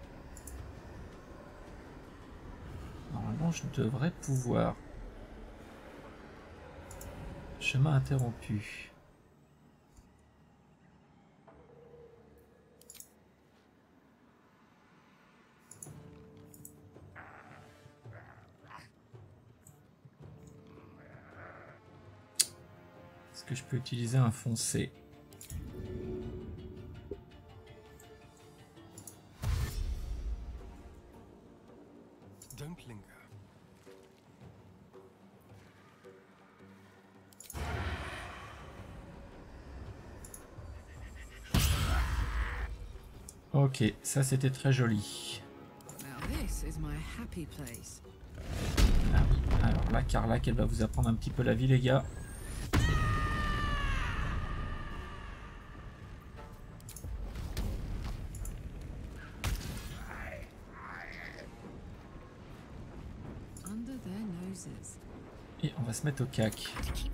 S1: Normalement, je devrais pouvoir. Chemin interrompu. Est-ce que je peux utiliser un foncé?
S17: Don't linger.
S1: Ok, ça c'était très joli.
S12: Now this is my happy place.
S1: Ah oui, alors là, Carla, elle va vous apprendre un petit peu la vie, les gars.
S12: Under their noses.
S1: Et on va se mettre au cac.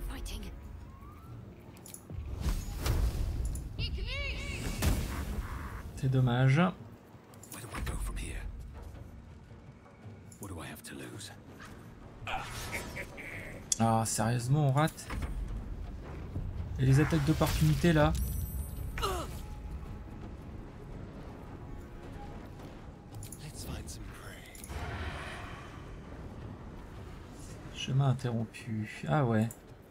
S1: C'est dommage. Ah, sérieusement, on rate. Et les attaques d'opportunité là. Chemin interrompu. Ah ouais.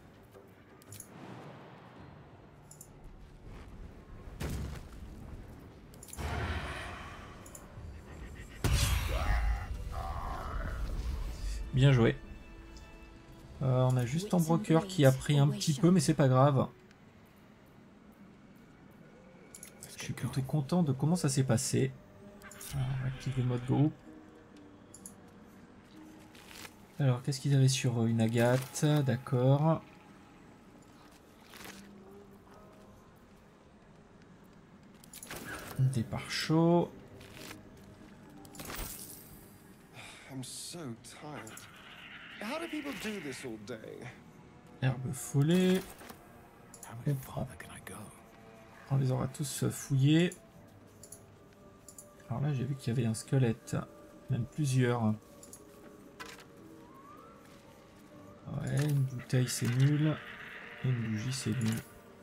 S1: Bien joué. Euh, on a juste un broker qui a pris un petit peu, mais c'est pas grave. plutôt content de comment ça s'est passé. Alors, on active le mode groupe. Alors, qu'est-ce qu'ils avaient sur une agate? D'accord. Des pare-chauds.
S3: I'm so tired. How do people do this all day?
S1: Herbe follet. On prend. On les aura tous fouillés. Alors là, j'ai vu qu'il y avait un squelette. Même plusieurs. Ouais, une bouteille c'est nul. Et une bougie c'est nul.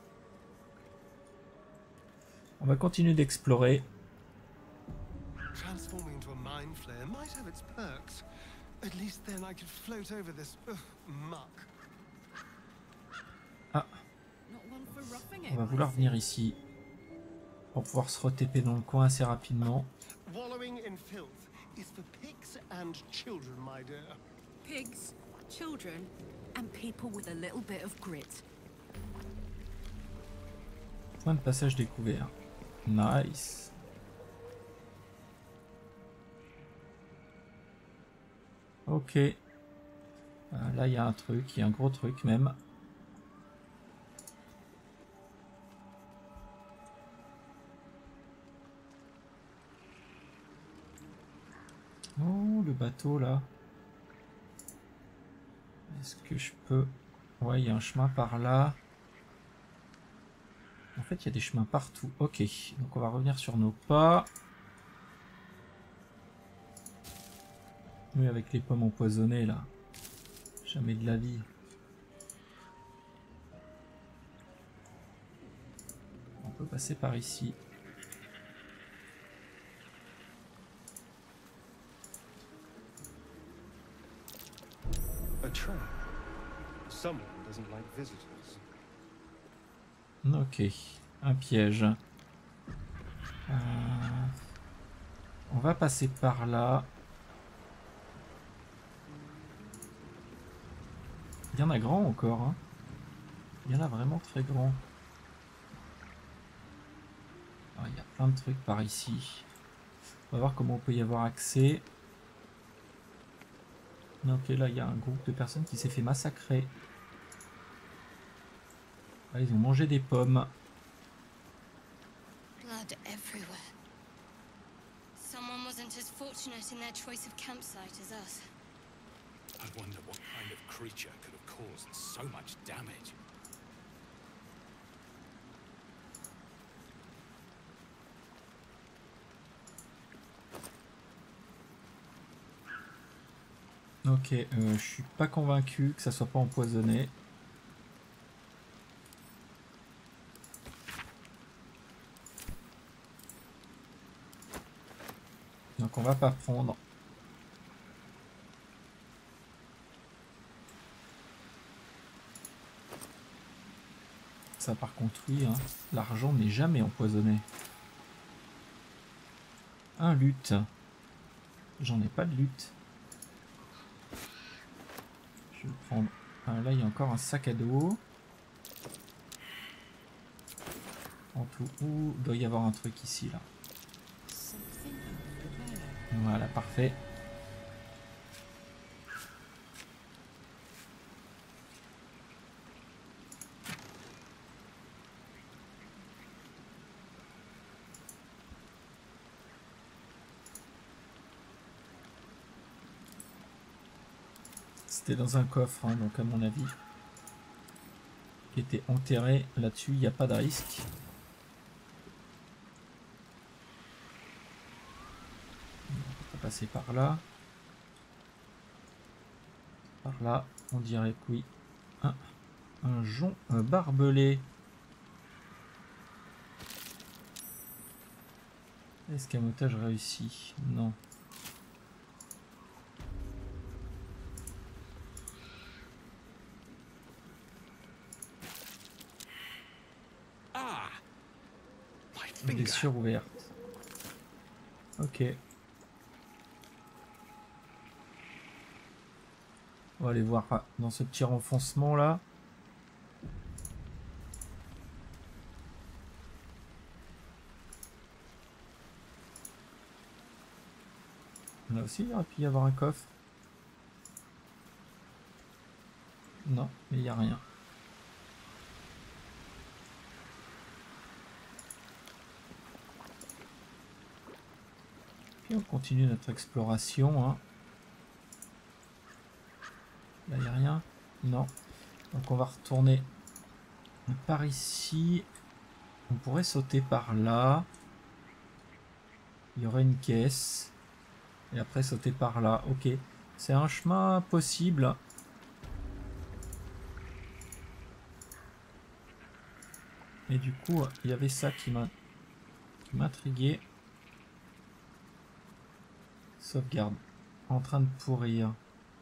S1: On va continuer d'explorer.
S3: Transforming into a mind flayer might have its perks. At least then I could float over this ugh, muck.
S1: Ah. On va vouloir venir ici. Pour pouvoir se re-T P dans le coin assez rapidement.
S3: Wallowing in filth is for pigs and children, my dear.
S8: Pigs, children, and people with a little bit of grit.
S1: Point de passage découvert. Nice. Ok. Euh, là, il y a un truc, il y a un gros truc même. Oh, le bateau là. Est-ce que je peux... Ouais, il y a un chemin par là. En fait, il y a des chemins partout. Ok, donc on va revenir sur nos pas. Oui, avec les pommes empoisonnées là. Jamais de la vie. On peut passer par ici.
S3: A trap. Someone doesn't like visitors.
S1: Ok, un piège. Euh, on va passer par là. Il y en a grand encore. Hein. Il y en a vraiment très grand. Ah, il y a plein de trucs par ici. On va voir comment on peut y avoir accès. Ok, là il y a un groupe de personnes qui s'est fait massacrer. Ah, ils ont mangé des pommes.
S10: Blood everywhere. Someone wasn't as fortunate in their choice of campsite as us.
S2: I wonder what kind of creature could have caused so much damage.
S1: Ok, euh, je suis pas convaincu que ça soit pas empoisonné. Donc on va pas prendre. Ça par contre oui, hein, l'argent n'est jamais empoisonné. Un luth. J'en ai pas de luth. Je vais prendre. Ah, là il y a encore un sac à dos. En tout, où doit y avoir un truc ici là. Voilà, parfait. C'était dans un coffre, hein, donc à mon avis, qui était enterré. Là-dessus, il n'y a pas de risque. On va passer par là. Par là, on dirait que oui. Un, un jonc un barbelé. Escamotage réussi. Non. Blessure ouverte. Ok. On va aller voir dans ce petit renfoncement là. Là aussi, il aurait pu y avoir un coffre. Non, mais il n'y a rien. Puis on continue notre exploration. Hein. Là, il n'y a rien. Non. Donc on va retourner par ici. On pourrait sauter par là. Il y aurait une caisse. Et après sauter par là. Ok. C'est un chemin possible. Et du coup, il y avait ça qui m'a qui m'intriguait. Sauvegarde. En train de pourrir.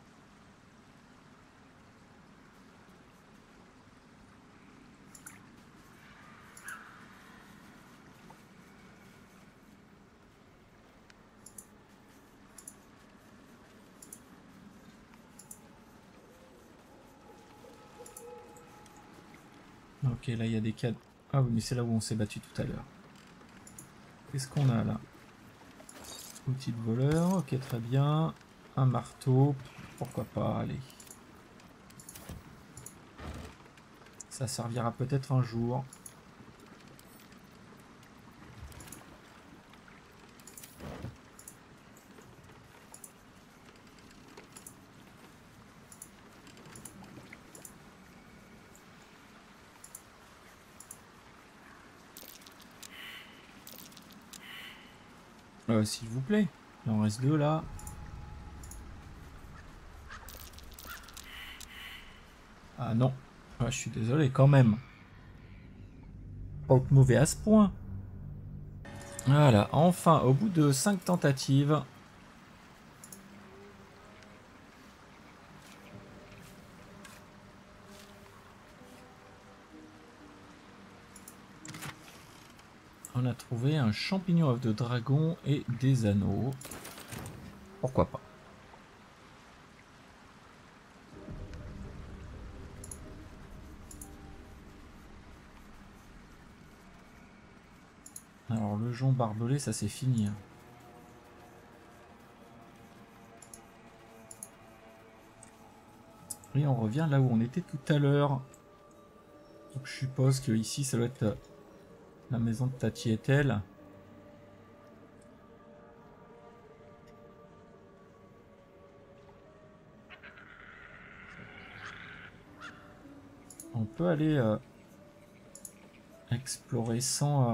S1: Ok, là il y a des cadres. Ah oui, mais c'est là où on s'est battu tout à l'heure. Qu'est-ce qu'on a là? Outil de voleur, ok, très bien. Un marteau, pourquoi pas, allez. Ça servira peut-être un jour. Euh, s'il vous plaît, il en reste deux là. Ah non, ah, je suis désolé quand même. Pas mauvais à ce point. Voilà, enfin, au bout de cinq tentatives. On a trouvé un champignon œuf de dragon et des anneaux. Pourquoi pas? Alors le jonc barbelé, ça c'est fini. Hein. Et on revient là où on était tout à l'heure. Donc je suppose que ici ça doit être la maison de Tati Ethel. On peut aller euh, explorer sans, euh,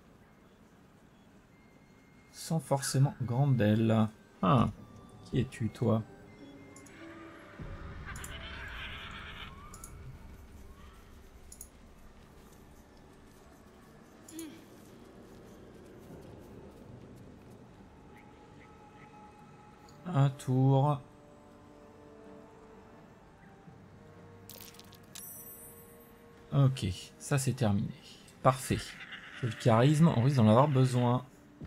S1: sans forcément Grendel. Ah, qui es-tu toi? Un tour. Ok, ça c'est terminé. Parfait. Le charisme, on risque d'en avoir besoin.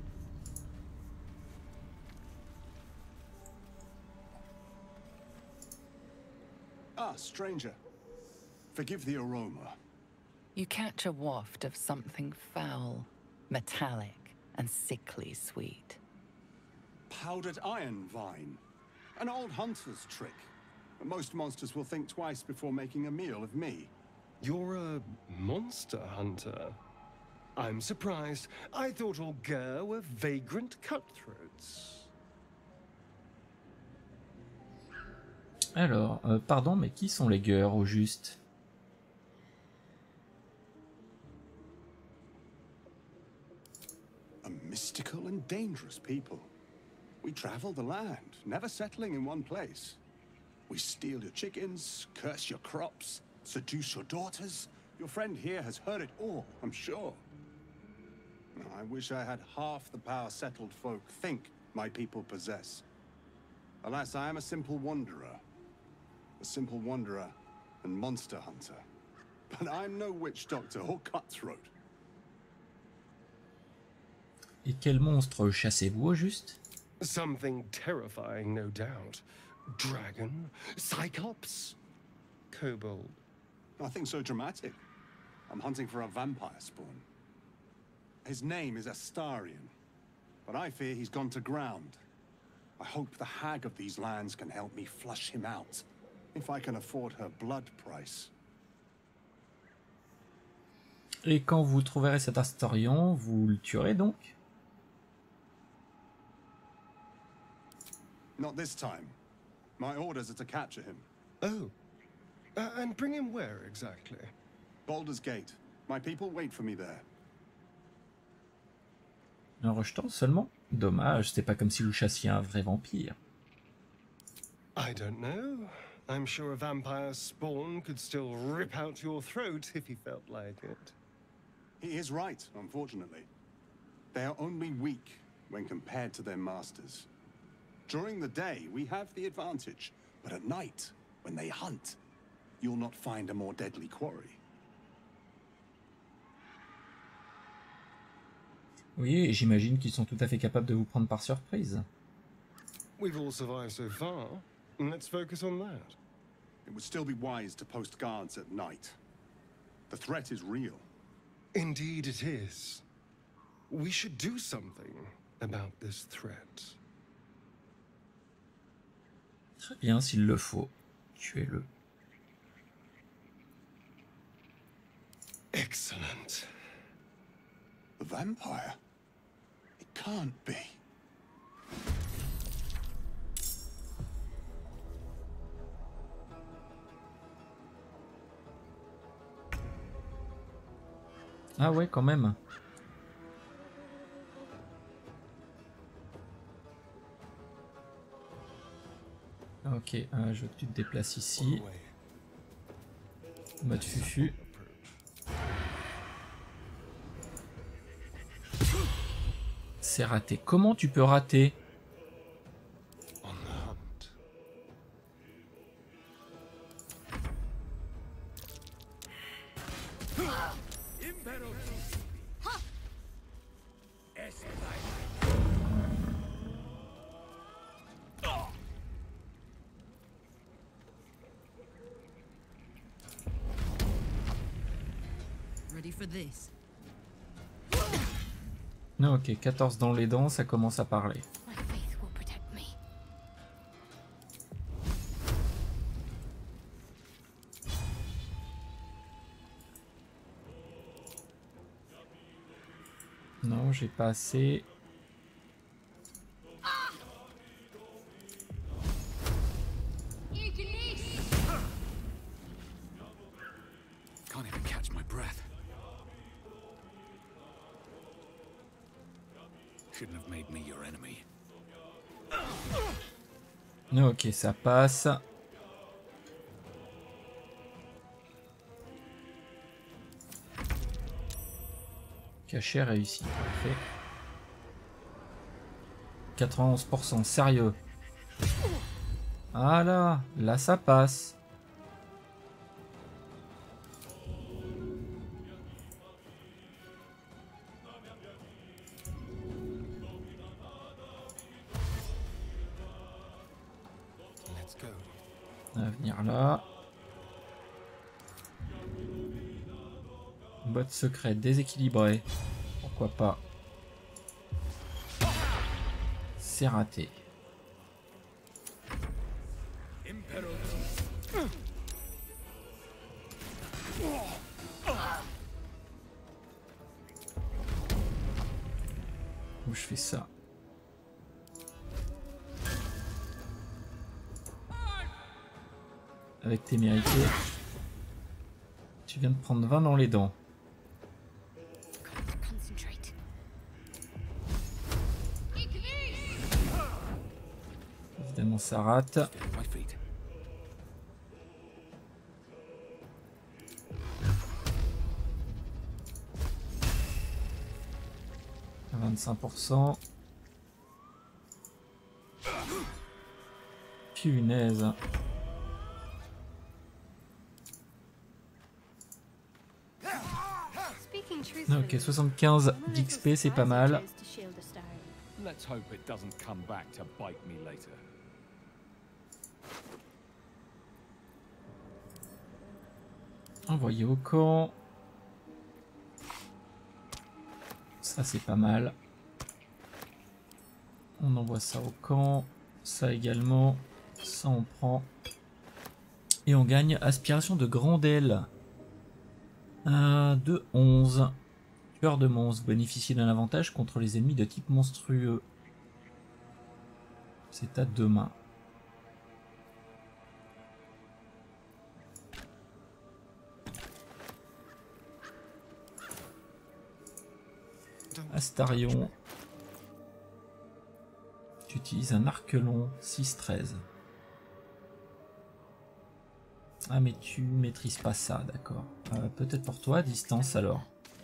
S4: Ah, stranger. Forgive the aroma.
S6: You catch a waft of something foul, metallic and sickly sweet.
S4: Powdered iron vine. An old hunter's trick. Most monsters will think twice before making a meal of me.
S17: You're a monster hunter. I'm surprised. I thought all Gur were vagrant cutthroats.
S1: Alors, euh, pardon, mais qui sont les gueurs au juste?
S4: A mystical and dangerous people. We travel the land, never settling in one place. We steal your chickens, curse your crops, seduce your daughters. Your friend here has heard it all, I'm sure. I wish I had half the power settled folk think my people possess. Alas, I am a simple wanderer. A simple wanderer and monster hunter. But I'm no witch doctor or cutthroat.
S1: Et quel monstre chassez-vous au juste?
S17: Something terrifying, no doubt. Dragon? Cyclops? Kobold?
S4: Nothing so dramatic. I'm hunting for a vampire spawn. His name is Astarion, but I fear he's gone to ground. I hope the hag of these lands can help me flush him out, if I can afford her blood price.
S1: Et quand vous trouverez cet Astarion, vous le tuerez donc?
S4: Not this time. My orders are to capture him.
S17: Oh. Uh, and bring him where exactly?
S4: Baldur's Gate. My people wait for me there.
S1: Un rejetant seulement? Dommage, c'est pas comme si vous chassiez un vrai vampire.
S17: I don't know. I'm sure a vampire's spawn could still rip out your throat if he felt like it.
S4: He is right, unfortunately. They are only weak when compared to their masters. During the day, we have the advantage, but at night, when they hunt, you'll not find a more deadly quarry.
S1: Oui, et j'imagine qu'ils sont tout à fait capables de vous prendre par surprise.
S17: We've all survived so far. Let's focus on that.
S4: It would still be wise to post guards at night. The threat is real.
S17: Indeed it is. We should do something about this threat.
S1: Très bien, s'il le faut. Tuez-le.
S17: Excellent.
S4: A vampire? It can't be.
S1: Ah ouais, quand même. Ok, euh, je veux que tu te déplaces ici. Mode fufu. C'est raté. Comment tu peux rater?
S12: Ready for this?
S1: Non, ok, quatorze dans les dents, ça commence à parler. Non, j'ai pas assez.
S2: Can't even catch my breath. Shouldn't have made me your enemy.
S1: Ok, ça passe. Caché réussi, parfait. quatre-vingt-onze pour cent, sérieux. Ah là, là ça passe. On va venir là. Botte secrète déséquilibrée. Pourquoi pas. C'est raté. Où je fais ça? Avec tes mérités. Tu viens de prendre vingt dans les dents. Évidemment ça rate. vingt-cinq pour cent. Punaise. Ok, soixante-quinze d'X P, c'est pas mal.
S16: Let's hope it doesn't come back to bite me later.
S1: Envoyé au camp. Ça c'est pas mal. On envoie ça au camp. Ça également. Ça on prend. Et on gagne aspiration de grandelle. Un, de onze. Tueur de monstres. Bénéficier d'un avantage contre les ennemis de type monstrueux. C'est à deux mains. Astarion. Tu utilises un arc long six treize. Ah mais tu maîtrises pas ça, d'accord. Euh, Peut-être pour toi, distance alors.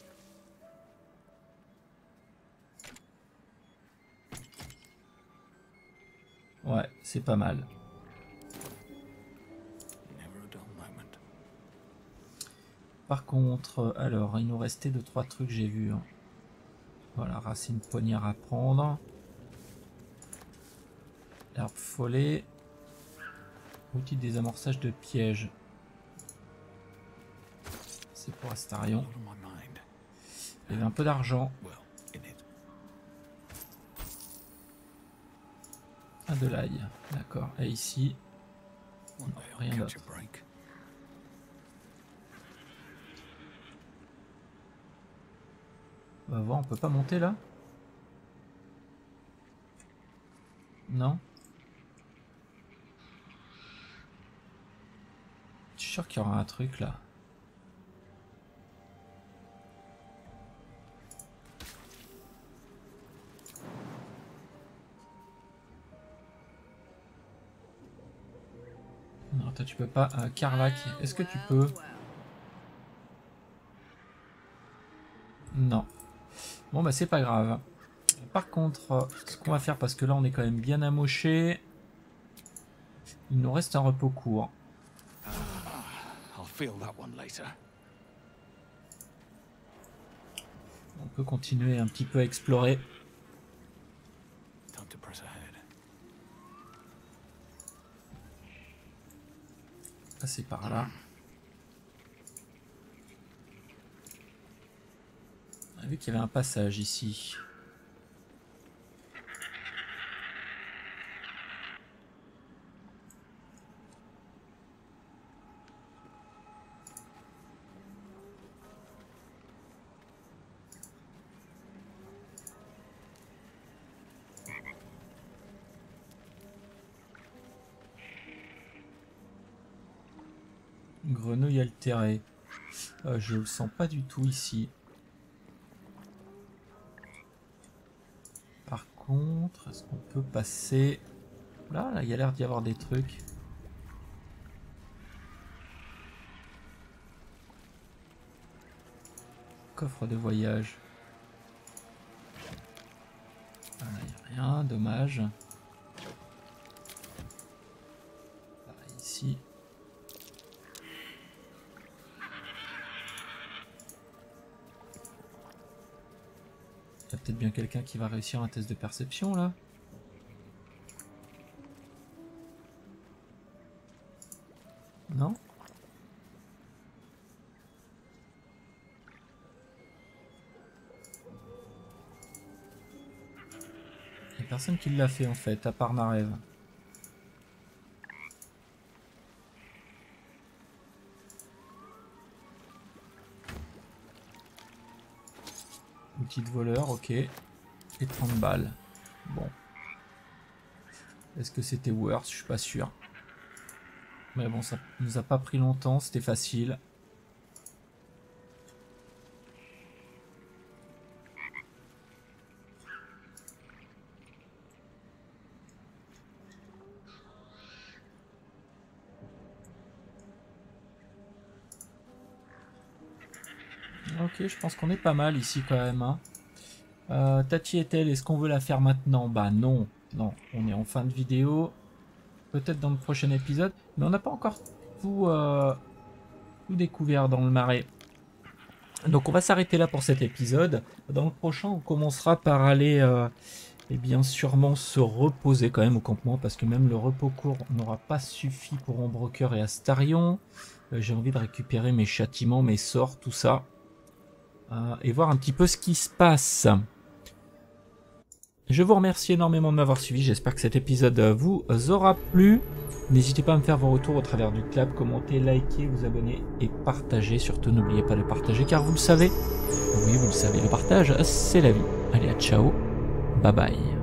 S1: Ouais, c'est pas mal. Par contre, alors, il nous restait deux trois trucs, j'ai vu. Hein. Voilà, racine poignard à prendre. Herbe follet. Outil de désamorçage de pièges. C'est pour Astarion. Il y avait un peu d'argent. Ah, de l'ail. D'accord. Et ici, non, rien d'autre. On va voir, on peut pas monter là? Non? Je suis sûr qu'il y aura un truc là. Non, toi tu peux pas. Euh, Karlach, est-ce que tu peux? Non. Bon bah c'est pas grave. Par contre, ce qu'on va faire, parce que là on est quand même bien amoché, il nous reste un repos court. On peut continuer un petit peu à explorer. Passer par là. On a vu qu'il y avait un passage ici. Grenouille altérée. Euh, je le sens pas du tout ici. Par contre, est-ce qu'on peut passer... Là, là, il y a l'air d'y avoir des trucs. Coffre de voyage. Voilà, il n'y a rien, dommage. Pareil ici. Il y a peut-être bien quelqu'un qui va réussir un test de perception là. Non? Il n'y a personne qui l'a fait en fait, à part Narev. Outil de voleur, ok. Et trente balles. Bon. Est-ce que c'était worth? Je suis pas sûr. Mais bon, ça nous a pas pris longtemps, c'était facile. Ok, je pense qu'on est pas mal ici quand même. Hein. Euh, Tati est-elle, est-ce qu'on veut la faire maintenant? Bah non, non, on est en fin de vidéo. Peut-être dans le prochain épisode, mais on n'a pas encore tout, euh, tout découvert dans le marais. Donc on va s'arrêter là pour cet épisode. Dans le prochain, on commencera par aller, euh, et bien sûrement se reposer quand même au campement, parce que même le repos court n'aura pas suffi pour Ombrecoeur et Astarion. Euh, J'ai envie de récupérer mes châtiments, mes sorts, tout ça. Euh, et voir un petit peu ce qui se passe. Je vous remercie énormément de m'avoir suivi, j'espère que cet épisode vous aura plu. N'hésitez pas à me faire vos retours au travers du clap, commenter, liker, vous abonner et partager. Surtout n'oubliez pas de partager car vous le savez, oui vous le savez, le partage c'est la vie. Allez à ciao, bye bye.